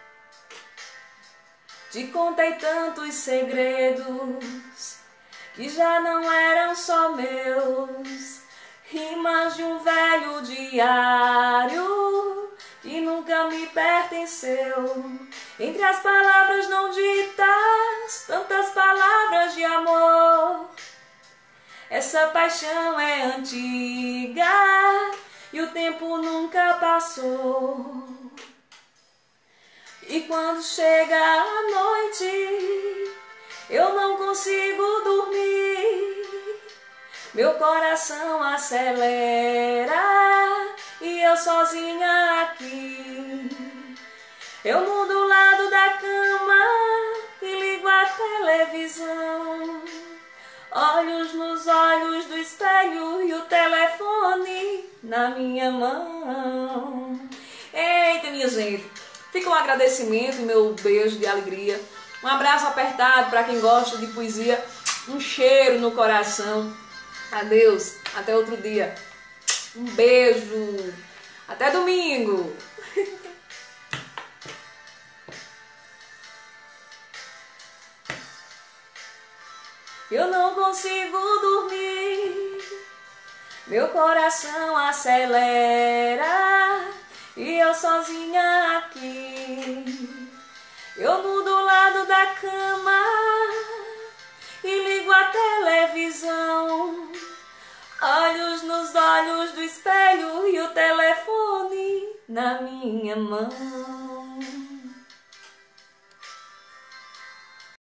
Te contei tantos segredos que já não eram só meus, rimas de um velho diário que nunca me pertenceu. Entre as palavras não ditas, tantas palavras de amor. Essa paixão é antiga e o tempo nunca passou. E quando chega a noite, eu não consigo dormir. Meu coração acelera e eu sozinha aqui. Eu mudo o lado da cama e ligo a televisão. Olhos nos olhos do espelho e o telefone na minha mão. Eita, minha gente, Fica um agradecimento, meu beijo de alegria. Um abraço apertado para quem gosta de poesia. Um cheiro no coração. Adeus, até outro dia. Um beijo. Até domingo. Eu não consigo dormir, meu coração acelera e eu sozinha aqui. Eu mudo o lado da cama e ligo a televisão, olhos nos olhos do espelho e o telefone na minha mão.